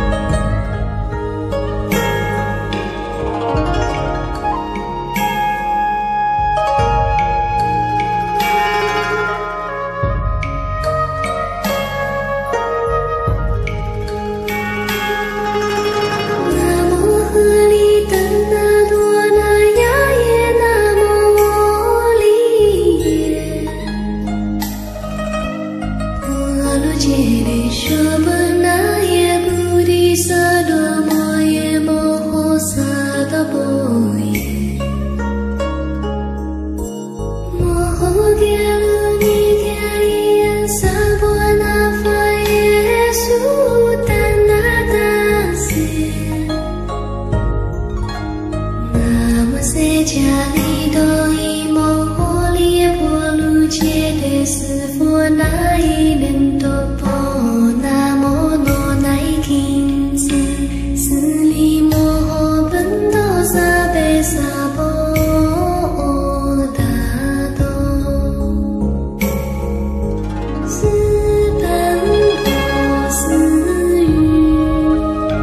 那摩诃利怛那多那呀耶那摩利耶波罗揭谛说波那耶菩提萨埵摩耶摩诃萨埵波耶摩诃迦卢尼迦利呀萨婆那法耶苏丹那达斯那摩塞迦利多伊摩诃利耶波卢揭谛斯佛那伊能多婆那摩罗那伊金斯斯利摩诃本多萨贝萨婆达多斯本波斯语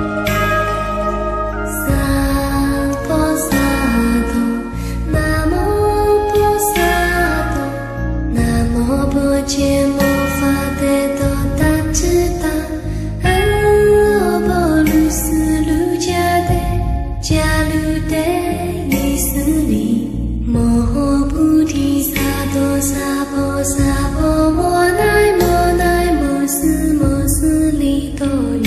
萨婆萨多那摩婆萨多那摩婆揭摩法得多达智达阿波卢斯卢迦得迦卢得伊斯利摩诃菩提萨埵萨婆萨婆摩奈摩奈摩斯利多语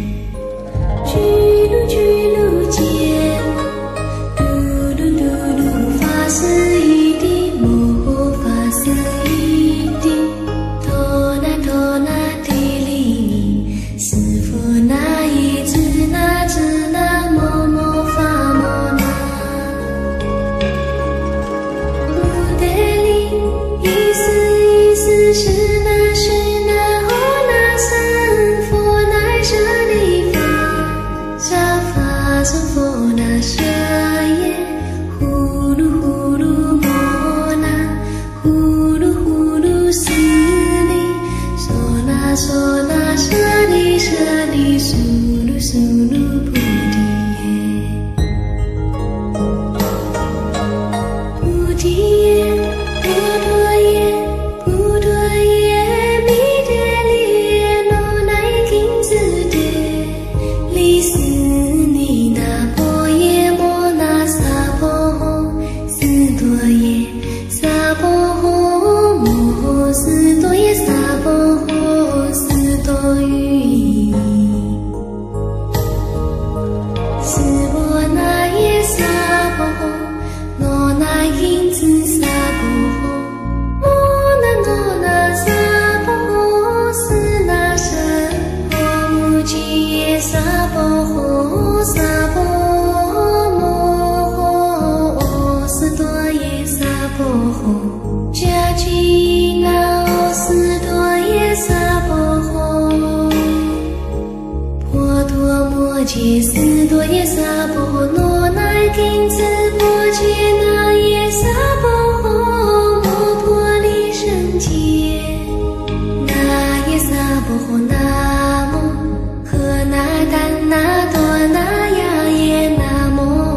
居卢揭嘟噜嘟噜法斯一地摩诃法斯一地多那地利尼斯佛那耶智那摩法摩那目得利伊斯是那吼那僧佛那舍利法沙法僧佛那舍耶呼噜摩那呼噜斯利娑那舍利苏噜菩提耶菩提耶菩陀耶弥陀利耶罗那金子得利斯尼那婆耶摩那萨婆诃，斯多耶萨婆诃，摩诃斯多耶萨婆诃，斯多喻。斯波那耶萨婆诃，罗那因子萨婆诃，摩那罗那萨婆诃，斯那舍婆母吉耶萨婆诃，萨婆摩诃斯多耶萨婆诃，迦吉那斯多耶萨婆诃，婆陀摩揭斯多耶萨婆诃，罗那因子婆揭那耶萨婆诃，摩婆利胜揭那耶萨婆诃，那摩诃那怛那多那呀耶那摩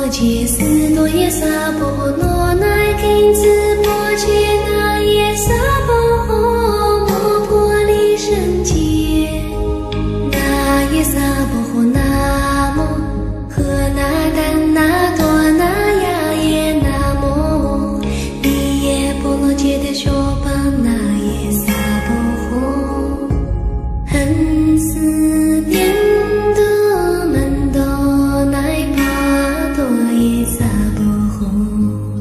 揭斯多耶萨婆罗奈金子波切那耶萨婆诃摩婆利胜揭那耶萨婆诃那摩诃那怛那多那呀耶那摩利耶波罗揭的说巴那耶萨婆诃恒斯殿多门多乃帕多耶萨婆诃。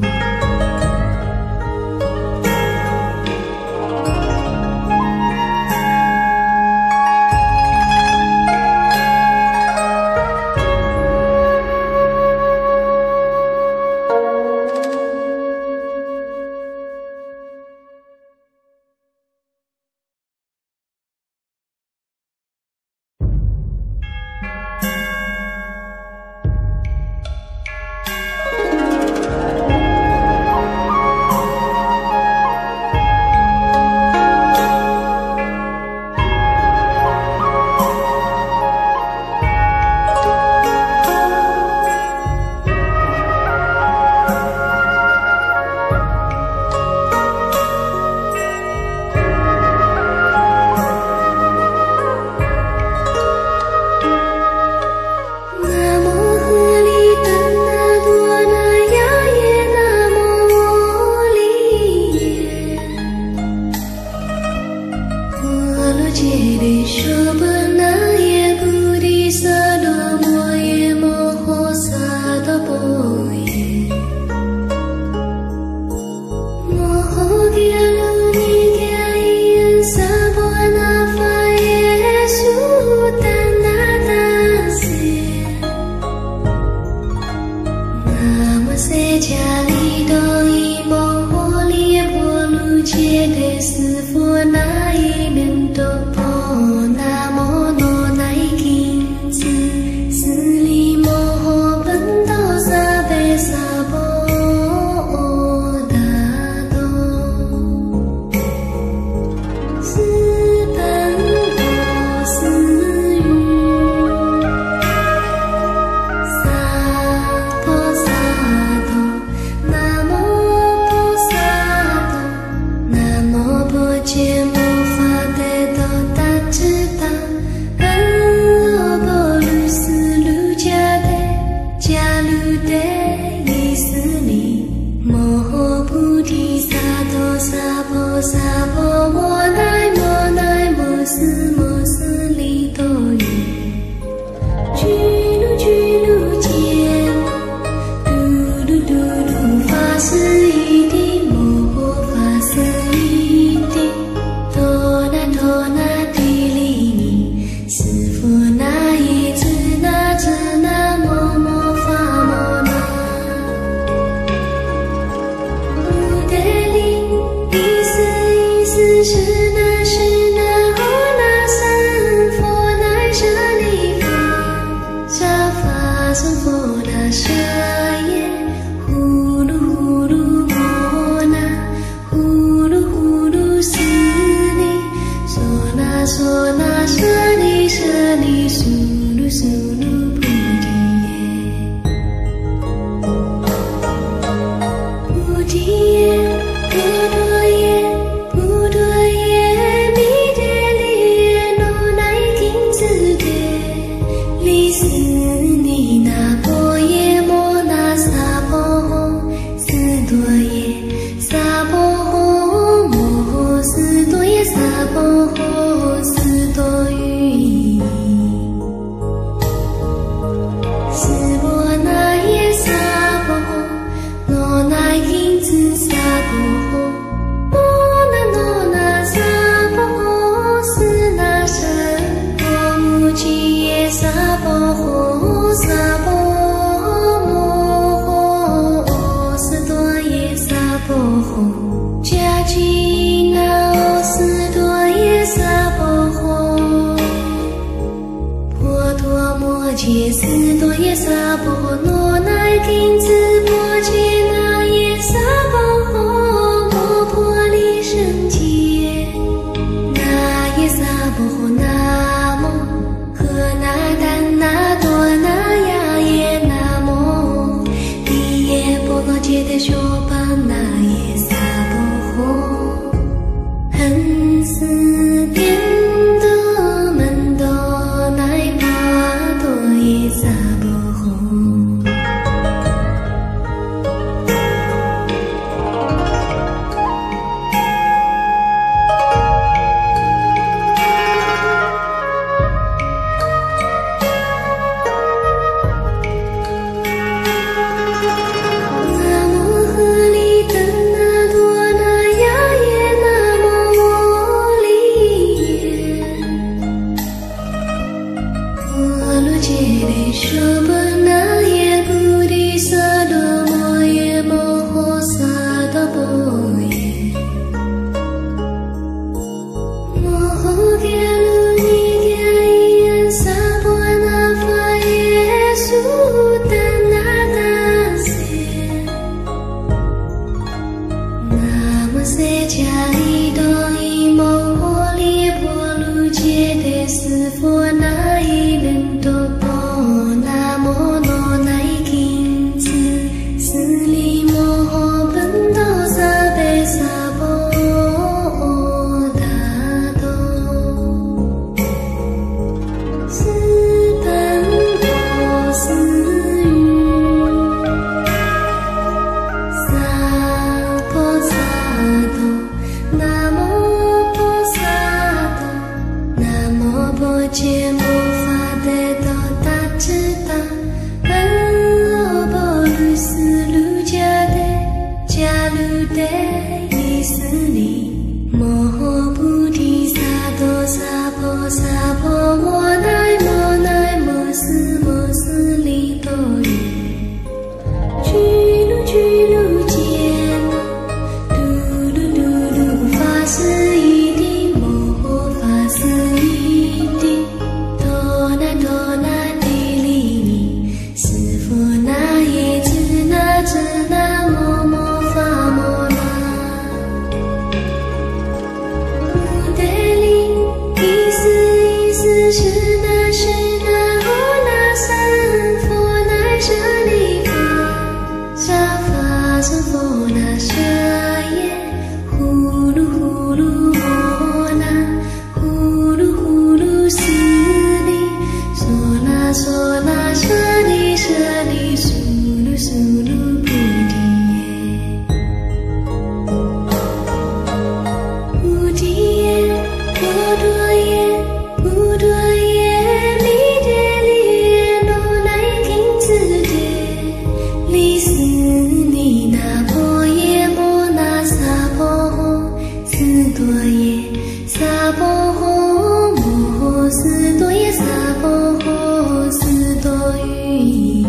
斯尼那婆耶摩那萨婆诃，斯多耶萨婆诃，摩诃斯多耶萨婆诃，斯多于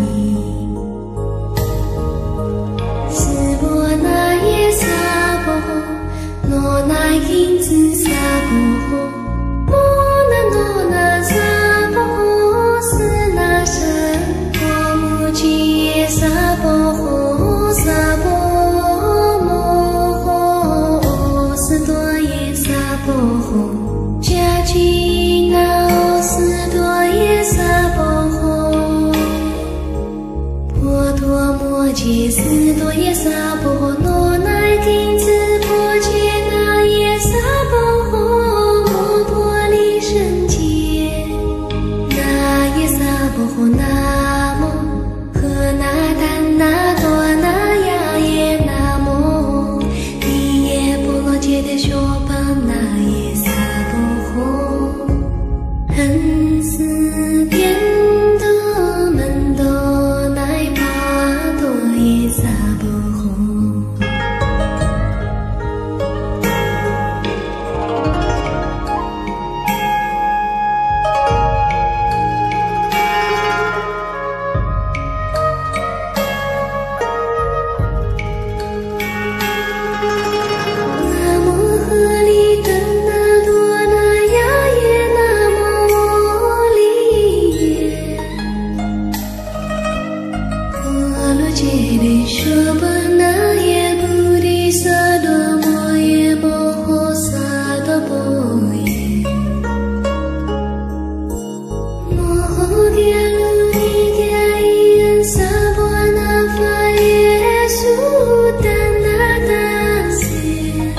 斯波那耶萨婆诃，罗那因子萨婆诃，摩那罗那萨婆诃，斯那神婆母吉耶萨婆诃，萨婆摩诃斯多耶萨婆诃，迦吉那斯多耶萨婆诃，婆多摩羯斯多耶萨婆诃，罗那因子婆羯那耶萨婆诃，摩婆利胜羯那耶萨婆诃，那摩诃那怛那多那呀耶那摩利耶波罗揭谛修波那耶萨婆诃，恒斯殿多门多乃巴多耶萨婆诃。那摩诃利怛那多那呀耶那摩利耶波罗揭谛修波那耶菩提萨埵摩耶摩诃萨埵波耶摩诃迦卢尼迦伊恩萨婆那法耶苏达那达sé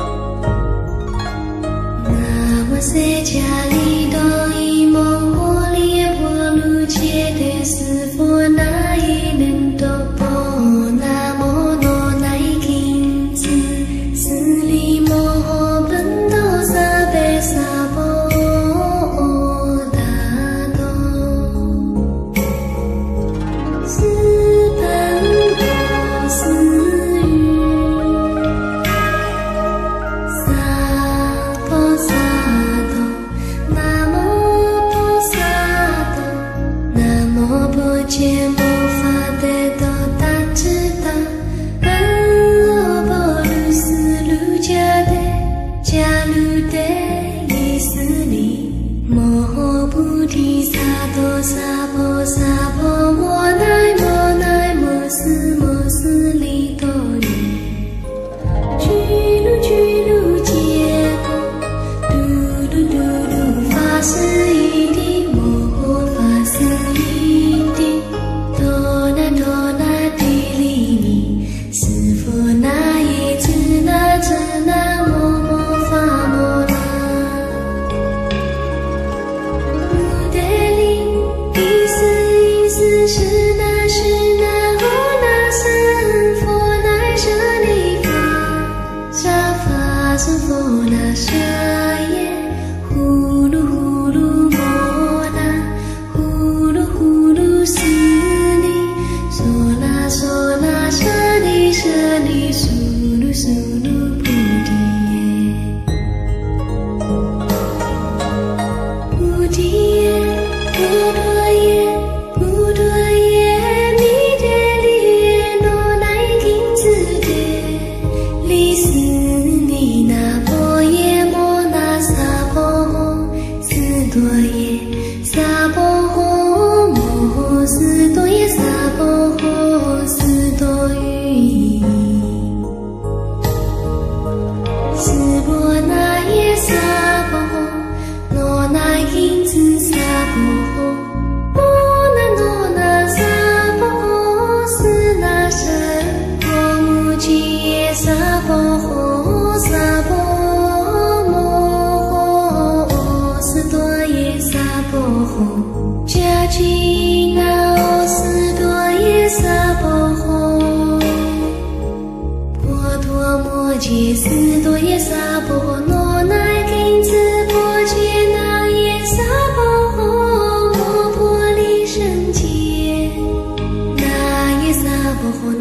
那摩塞迦利多伊摩诃利耶婆卢揭谛斯佛那伊能多波那摩罗那伊金子斯利摩诃本多萨贝萨婆达多斯本多斯语萨婆萨多那摩婆萨多那摩婆揭摩法得多达智达阿波卢斯卢迦得迦卢得伊斯尼摩诃菩提萨埵萨婆萨婆摩奈摩奈摩斯利多尼居卢揭婆嘟噜法斯依地摩诃法斯依地多那地利尼斯佛那耶智那摩法摩那穆德林伊斯是那诃那僧佛那舍利法沙法僧佛那舍耶呼噜摩那呼噜斯利娑那舍利苏噜菩提耶菩提耶不多耶弥陀利耶罗那金子的利斯尼那婆耶摩那萨婆诃，斯多耶萨婆诃，摩诃斯多耶萨婆诃，斯多于斯波那耶萨婆诃，罗那因子萨婆诃，摩那罗那萨婆诃，斯那神婆母吉耶萨婆诃，萨婆摩诃斯多耶萨婆诃，迦吉那斯多耶萨婆诃，婆多摩羯斯多耶萨婆诃，罗那因子婆羯那耶萨婆诃，摩婆利胜羯那耶萨婆诃，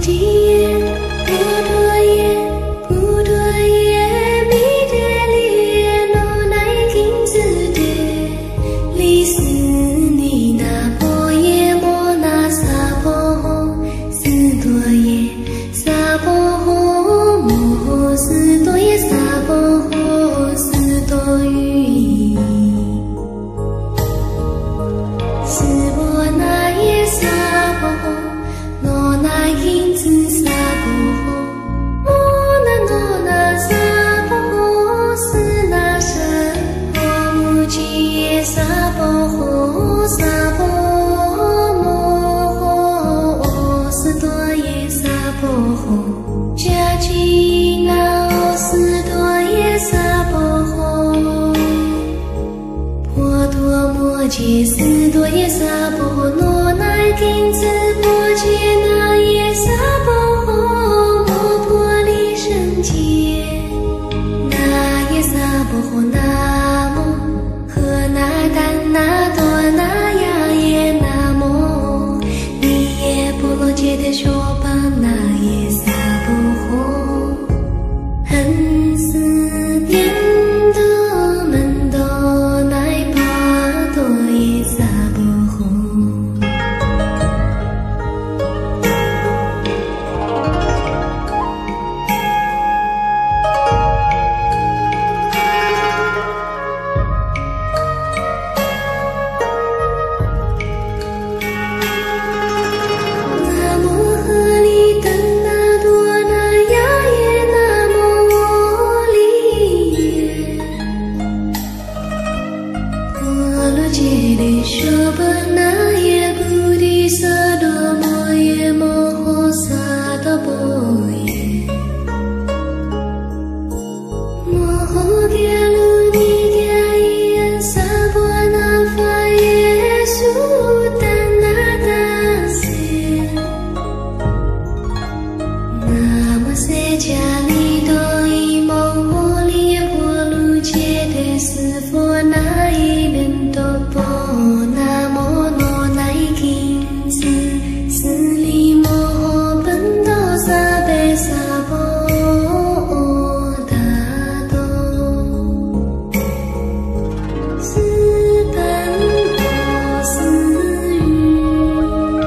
揭斯多耶萨婆罗奈金子波揭那耶萨婆摩婆利胜揭那耶萨婆那摩诃那怛那多那呀耶那摩利耶波罗揭的说巴那耶萨婆恒斯颠多门多奈巴多耶萨婆那摩诃利怛那多那呀耶那摩利耶波罗揭的说巴那耶菩提萨埵摩耶摩诃萨埵波耶摩诃迦卢尼迦伊恩萨婆那法耶苏达那达sé那摩塞迦利多伊摩诃利耶波卢揭的斯佛那伊莲多波那摩罗那伊金子斯利摩诃本多萨贝萨婆达多斯本波斯语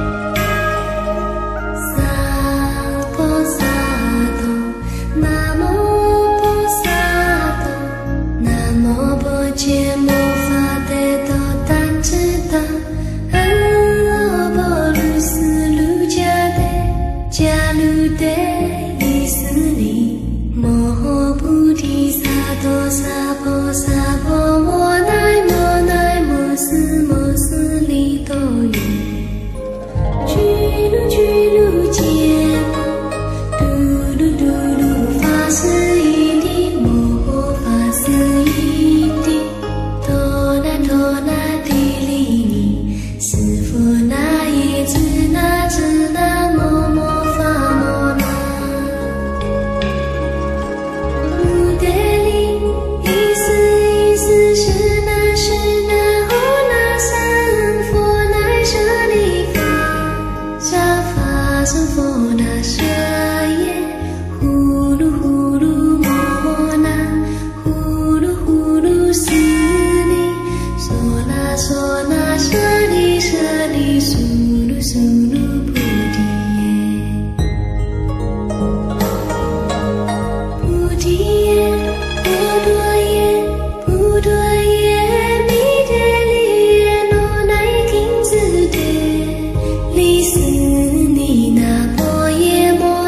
萨婆萨多那摩婆萨多那摩婆揭摩法得多达智达阿波卢斯卢迦得迦卢得伊斯利摩诃菩提萨埵萨婆萨婆摩奈摩斯利多语居卢揭摩嘟噜法斯伊地摩诃法斯伊地多那地利尼斯佛那耶智那摩法摩那穆德利伊斯是那吼那三佛那舍利沙法僧佛那舍耶呼噜摩那呼噜斯利娑那舍利苏噜菩提耶菩提耶波多耶弥陀利耶罗奈金子得利斯尼那波耶摩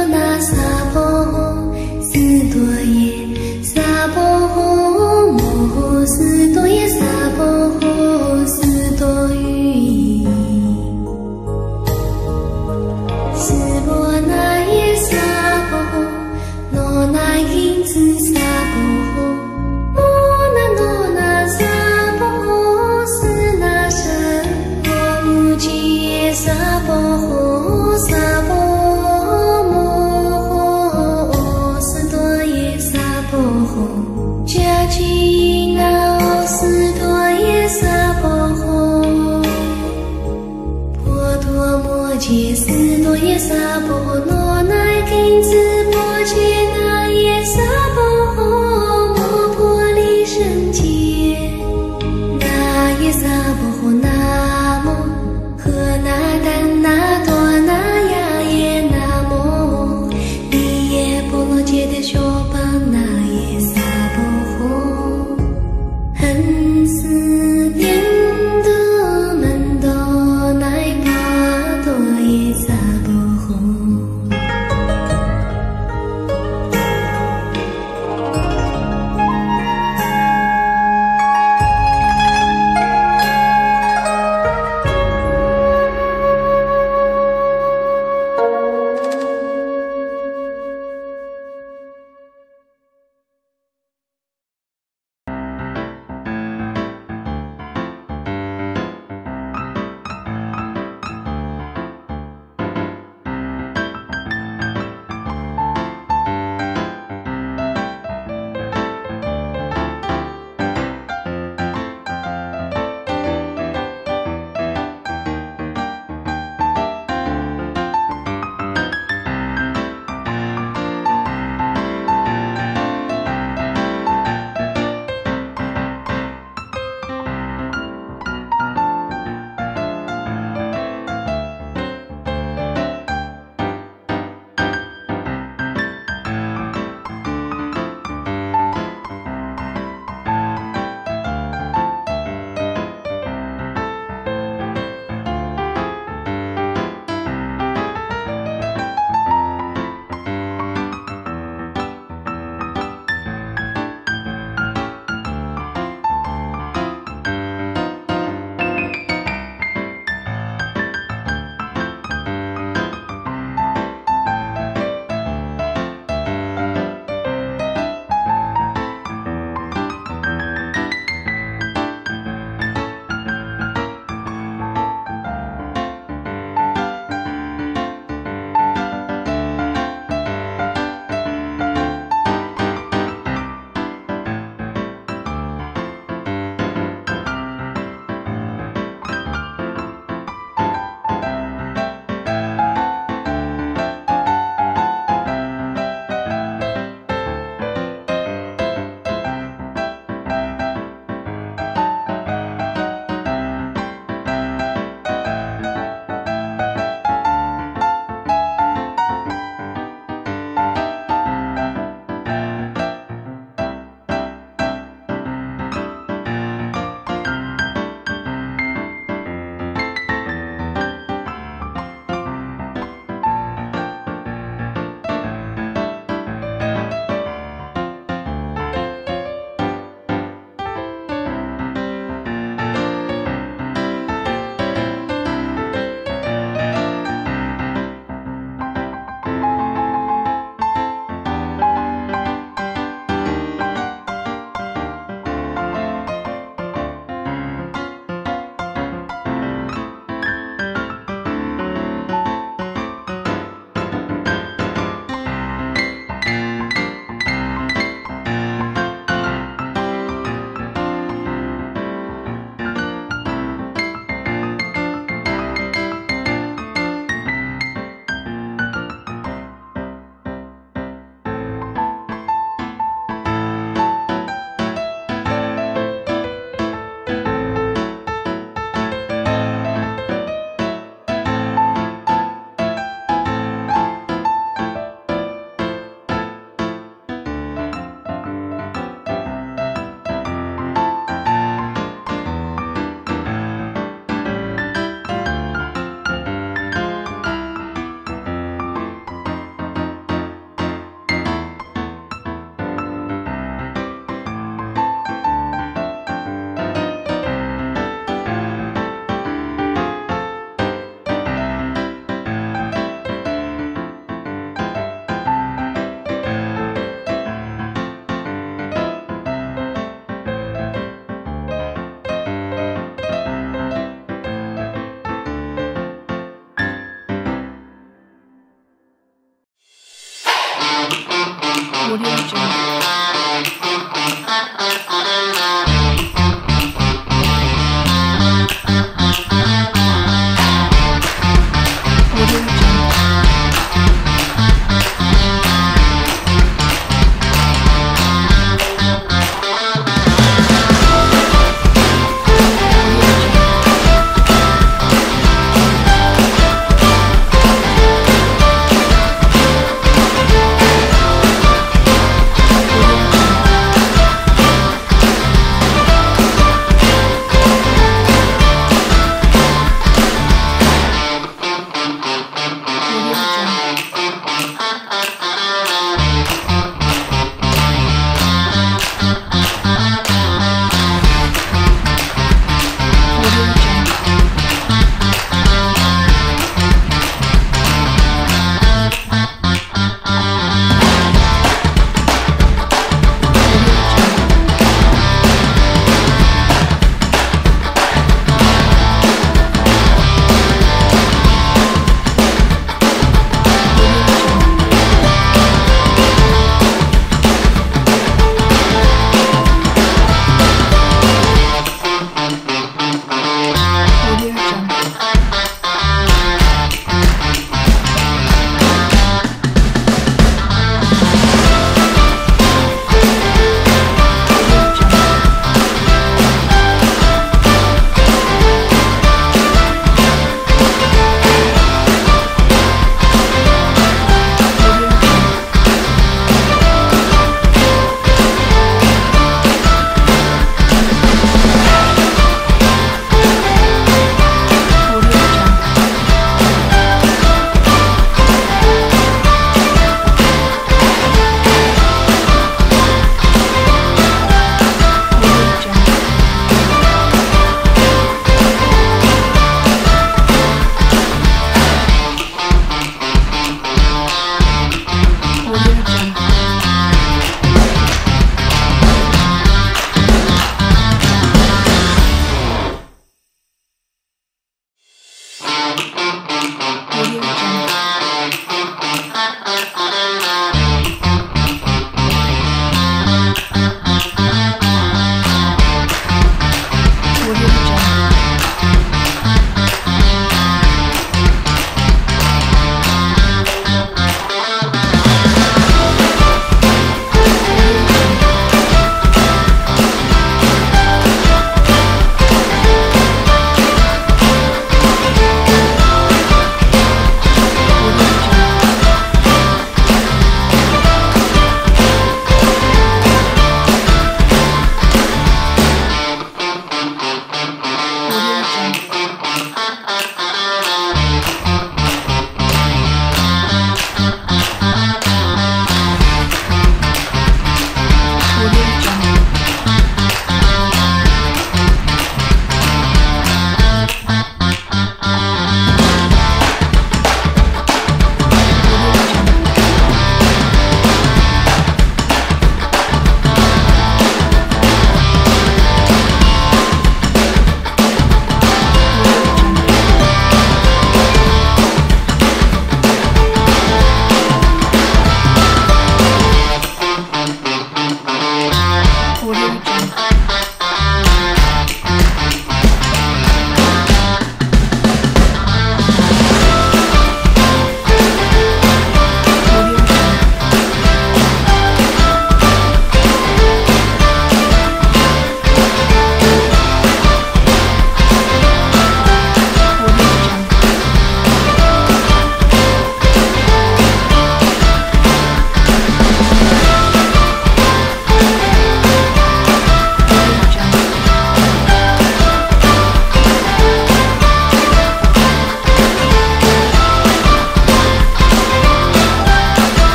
摩天宇宙。